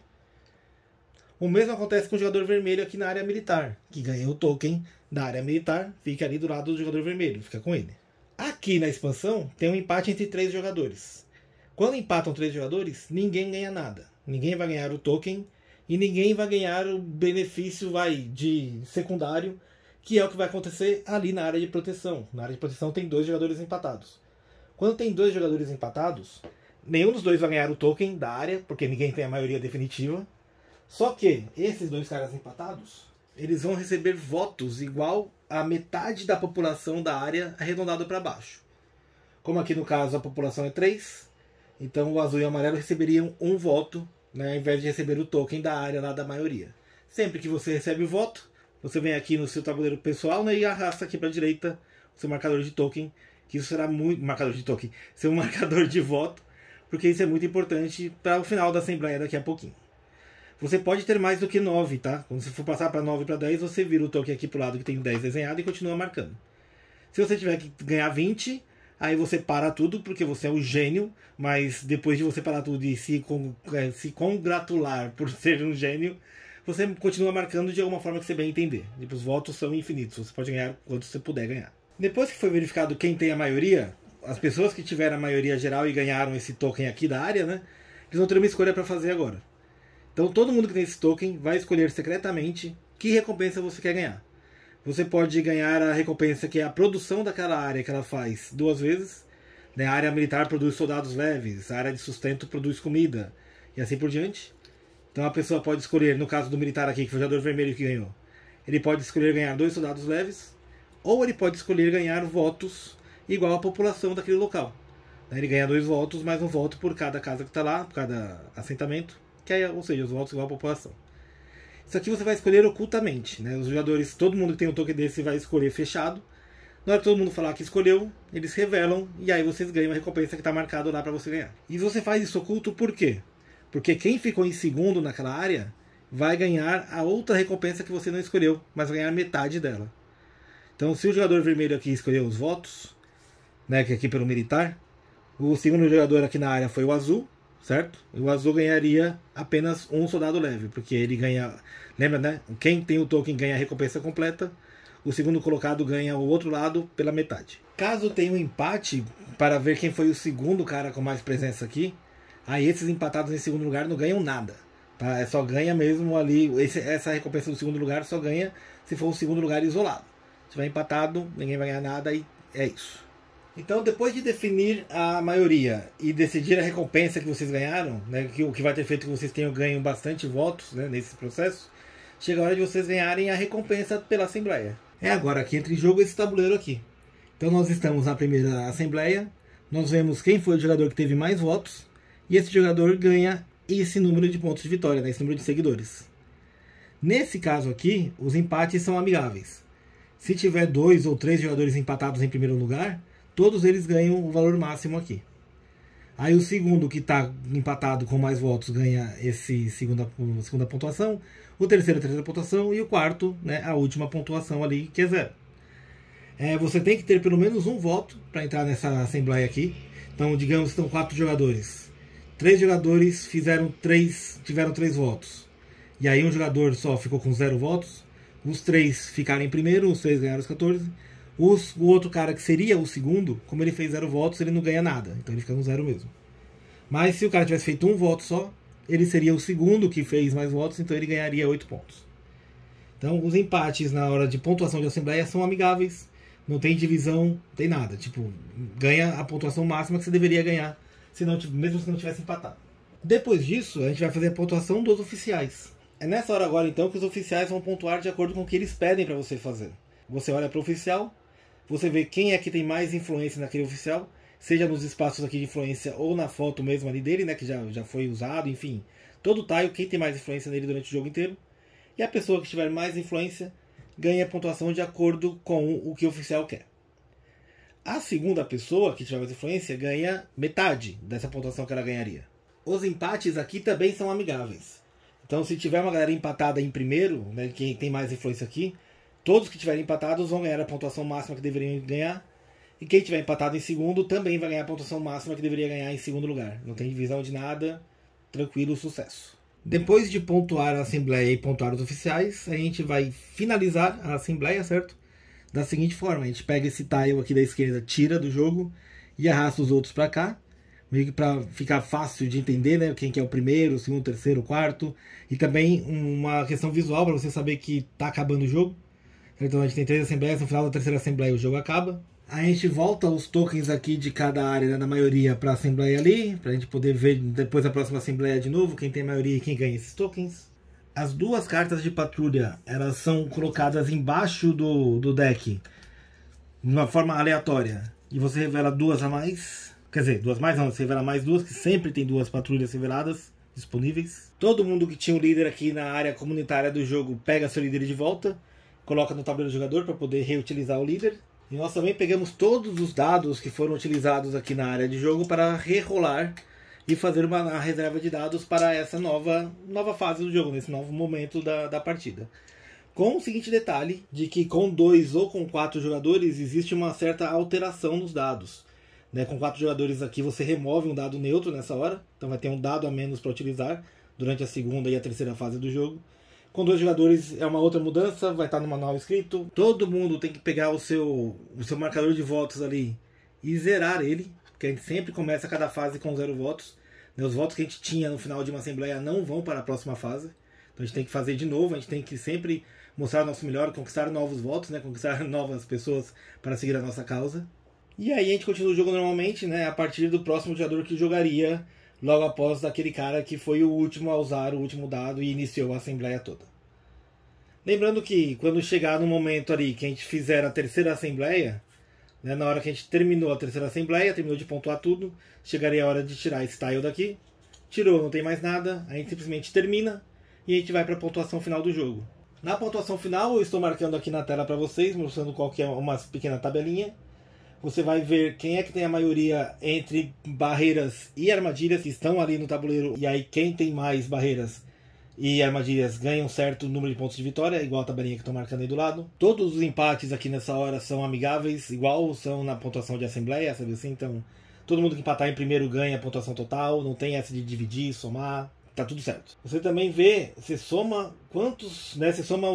O mesmo acontece com o jogador vermelho aqui na área militar, que ganha o token da área militar, fica ali do lado do jogador vermelho, fica com ele. Aqui na expansão tem um empate entre 3 jogadores. Quando empatam 3 jogadores, ninguém ganha nada. Ninguém vai ganhar o token e ninguém vai ganhar o benefício de secundário, que é o que vai acontecer ali na área de proteção. Na área de proteção tem 2 jogadores empatados. Quando tem 2 jogadores empatados, nenhum dos dois vai ganhar o token da área, porque ninguém tem a maioria definitiva. Só que esses 2 caras empatados, eles vão receber votos igual a metade da população da área arredondada para baixo. Como aqui no caso a população é 3, então o azul e o amarelo receberiam 1 voto, né, ao invés de receber o token da área lá da maioria. Sempre que você recebe o voto, você vem aqui no seu tabuleiro pessoal, né, e arrasta aqui para a direita o seu marcador de token, que isso será muito... marcador de token, seu marcador de voto, porque isso é muito importante para o final da assembleia daqui a pouquinho. Você pode ter mais do que 9, tá? Quando você for passar para 9 para 10, você vira o token aqui pro lado que tem o 10 desenhado e continua marcando. Se você tiver que ganhar 20, aí você para tudo, porque você é um gênio, mas depois de você parar tudo e se congratular por ser um gênio, você continua marcando de alguma forma que você bem entender. Tipo, os votos são infinitos, você pode ganhar quanto você puder ganhar. Depois que foi verificado quem tem a maioria, as pessoas que tiveram a maioria geral e ganharam esse token aqui da área, né, eles vão ter uma escolha para fazer agora. Então todo mundo que tem esse token vai escolher secretamente que recompensa você quer ganhar. Você pode ganhar a recompensa que é a produção daquela área que ela faz 2 vezes. Né? A área militar produz soldados leves, a área de sustento produz comida e assim por diante. Então a pessoa pode escolher, no caso do militar aqui, que foi o jogador vermelho que ganhou, ele pode escolher ganhar 2 soldados leves, ou ele pode escolher ganhar votos igual à população daquele local. Ele ganha 2 votos, mais um voto por cada casa que está lá, por cada assentamento, que é, ou seja, os votos igual à população. Isso aqui você vai escolher ocultamente, né? Os jogadores, todo mundo que tem um token desse vai escolher fechado. Na hora que todo mundo falar que escolheu, eles revelam e aí vocês ganham a recompensa que está marcada lá para você ganhar. E você faz isso oculto por quê? Porque quem ficou em segundo naquela área vai ganhar a outra recompensa que você não escolheu, mas vai ganhar metade dela. Então, se o jogador vermelho aqui escolheu os votos, né, que é aqui pelo militar, o segundo jogador aqui na área foi o azul, certo? E o azul ganharia apenas um soldado leve, porque ele ganha... Lembra, né? Quem tem o token ganha a recompensa completa, o segundo colocado ganha o outro lado pela metade. Caso tenha um empate, para ver quem foi o segundo cara com mais presença aqui, aí esses empatados em segundo lugar não ganham nada. Tá? Só ganha mesmo ali, essa recompensa do segundo lugar só ganha se for o segundo lugar isolado. Se tiver empatado, ninguém vai ganhar nada e é isso. Então, depois de definir a maioria e decidir a recompensa que vocês ganharam, né, o que vai ter feito que vocês tenham ganho bastante votos, né, nesse processo, chega a hora de vocês ganharem a recompensa pela Assembleia. É agora que entra em jogo esse tabuleiro aqui. Então nós estamos na primeira Assembleia, nós vemos quem foi o jogador que teve mais votos, e esse jogador ganha esse número de pontos de vitória, né, esse número de seguidores. Nesse caso aqui, os empates são amigáveis. Se tiver 2 ou 3 jogadores empatados em primeiro lugar, todos eles ganham o valor máximo aqui. Aí o segundo que está empatado com mais votos ganha esse segunda pontuação, o terceiro a terceira pontuação e o quarto, né, a última pontuação ali, que é 0. Você tem que ter pelo menos um voto para entrar nessa assembleia aqui. Então, digamos que estão 4 jogadores. 3 jogadores tiveram 3 votos. E aí um jogador só ficou com 0 votos. Os 3 ficaram em primeiro, os 3 ganharam os 14. O outro cara que seria o segundo, como ele fez 0 votos, ele não ganha nada. Então ele fica no 0 mesmo. Mas se o cara tivesse feito um voto só, ele seria o segundo que fez mais votos, então ele ganharia 8 pontos. Então os empates na hora de pontuação de assembleia são amigáveis. Não tem divisão, não tem nada. Tipo, ganha a pontuação máxima que você deveria ganhar, mesmo se não tivesse empatado. Depois disso, a gente vai fazer a pontuação dos oficiais. É nessa hora agora então que os oficiais vão pontuar de acordo com o que eles pedem para você fazer. Você olha para o oficial, você vê quem é que tem mais influência naquele oficial, seja nos espaços aqui de influência ou na foto mesmo ali dele, né, que já foi usado, enfim. Todo tile, quem tem mais influência nele durante o jogo inteiro. E a pessoa que tiver mais influência ganha a pontuação de acordo com o que o oficial quer. A segunda pessoa que tiver mais influência ganha metade dessa pontuação que ela ganharia. Os empates aqui também são amigáveis. Então, se tiver uma galera empatada em primeiro, né, quem tem mais influência aqui, todos que tiverem empatados vão ganhar a pontuação máxima que deveriam ganhar. E quem tiver empatado em segundo também vai ganhar a pontuação máxima que deveria ganhar em segundo lugar. Não tem divisão de nada, tranquilo, sucesso. Depois de pontuar a assembleia e pontuar os oficiais, a gente vai finalizar a assembleia, certo? Da seguinte forma, a gente pega esse tile aqui da esquerda, tira do jogo e arrasta os outros para cá. Meio que para ficar fácil de entender, né, quem que é o primeiro, o segundo, o terceiro, o quarto. E também uma questão visual para você saber que está acabando o jogo. Então a gente tem 3 assembleias, no final da terceira assembleia o jogo acaba. A gente volta os tokens aqui de cada área, né, da maioria, para a assembleia ali, para a gente poder ver depois da próxima assembleia de novo quem tem maioria e quem ganha esses tokens. As 2 cartas de patrulha, elas são colocadas embaixo do deck de uma forma aleatória. E você revela 2 a mais, quer dizer, 2 mais não, você revela mais 2, que sempre tem 2 patrulhas reveladas disponíveis. Todo mundo que tinha um líder aqui na área comunitária do jogo pega seu líder de volta, coloca no tabuleiro do jogador para poder reutilizar o líder. E nós também pegamos todos os dados que foram utilizados aqui na área de jogo para rerolar e fazer uma reserva de dados para essa nova fase do jogo, nesse novo momento da partida. Com o seguinte detalhe, de que com 2 ou com 4 jogadores existe uma certa alteração nos dados. Né? Com 4 jogadores aqui você remove um dado neutro nessa hora, então vai ter um dado a menos para utilizar durante a segunda e a terceira fase do jogo. Com 2 jogadores é uma outra mudança, vai estar no manual escrito. Todo mundo tem que pegar o seu marcador de votos ali e zerar ele, porque a gente sempre começa cada fase com 0 votos. Os votos que a gente tinha no final de uma assembleia não vão para a próxima fase. Então a gente tem que fazer de novo, a gente tem que sempre mostrar o nosso melhor, conquistar novos votos, né? Conquistar novas pessoas para seguir a nossa causa. E aí a gente continua o jogo normalmente, né? A partir do próximo jogador que jogaria logo após aquele cara que foi o último a usar o último dado e iniciou a assembleia toda. Lembrando que quando chegar no momento ali que a gente fizer a terceira assembleia, né? Na hora que a gente terminou a terceira assembleia, terminou de pontuar tudo, chegaria a hora de tirar esse tile daqui. Tirou, não tem mais nada, a gente simplesmente termina e a gente vai para a pontuação final do jogo. Na pontuação final, eu estou marcando aqui na tela para vocês, mostrando qual que é uma pequena tabelinha. Você vai ver quem é que tem a maioria entre barreiras e armadilhas que estão ali no tabuleiro. E aí quem tem mais barreiras e armadilhas ganha um certo número de pontos de vitória, igual a tabelinha que estou marcando aí do lado. Todos os empates aqui nessa hora são amigáveis, igual são na pontuação de assembleia, sabe assim? Então, todo mundo que empatar em primeiro ganha a pontuação total, não tem essa de dividir, somar, tá tudo certo. Você também vê, você soma quantos, né? Você soma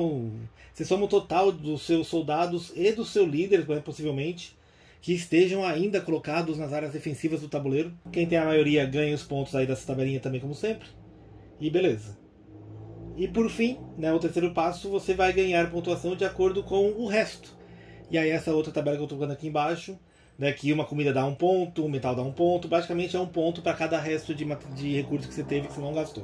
o total dos seus soldados e do seu líder, possivelmente, que estejam ainda colocados nas áreas defensivas do tabuleiro. Quem tem a maioria ganha os pontos aí dessa tabelinha também, como sempre. E beleza. E por fim, né, o terceiro passo, você vai ganhar pontuação de acordo com o resto. E aí essa outra tabela que eu estou colocando aqui embaixo, né, que uma comida dá 1 ponto, um metal dá 1 ponto, basicamente é 1 ponto para cada resto de recursos que você teve que você não gastou.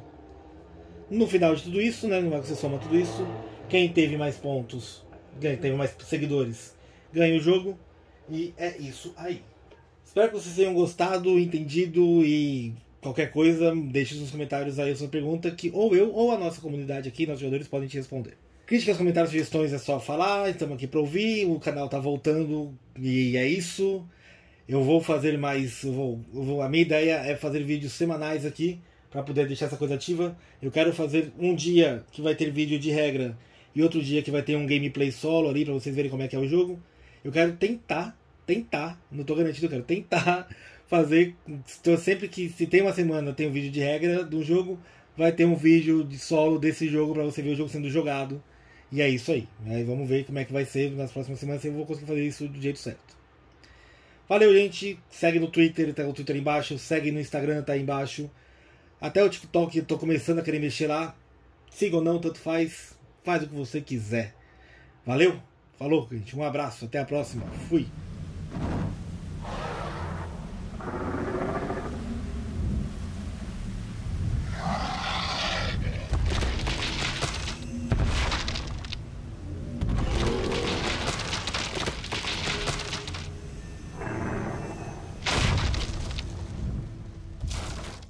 No final de tudo isso, né, você soma tudo isso, quem teve mais pontos, quem teve mais seguidores, ganha o jogo, e é isso aí. Espero que vocês tenham gostado, entendido, e qualquer coisa, deixe nos comentários aí a sua pergunta, que ou eu ou a nossa comunidade aqui, nossos jogadores, podem te responder. Críticas, comentários, sugestões é só falar, estamos aqui para ouvir, o canal tá voltando e é isso. Eu vou fazer mais, a minha ideia é fazer vídeos semanais aqui, para poder deixar essa coisa ativa. Eu quero fazer um dia que vai ter vídeo de regra e outro dia que vai ter um gameplay solo ali, para vocês verem como é que é o jogo. Eu quero tentar, não estou garantido, eu quero tentar fazer, sempre que se tem uma semana tem um vídeo de regra do jogo, vai ter um vídeo de solo desse jogo para você ver o jogo sendo jogado. E é isso aí. Vamos ver como é que vai ser nas próximas semanas, se eu vou conseguir fazer isso do jeito certo. Valeu, gente. Segue no Twitter, tá o Twitter aí embaixo. Segue no Instagram, tá aí embaixo. Até o TikTok, eu tô começando a querer mexer lá. Siga ou não, tanto faz. Faz o que você quiser. Valeu? Falou, gente. Um abraço. Até a próxima. Fui.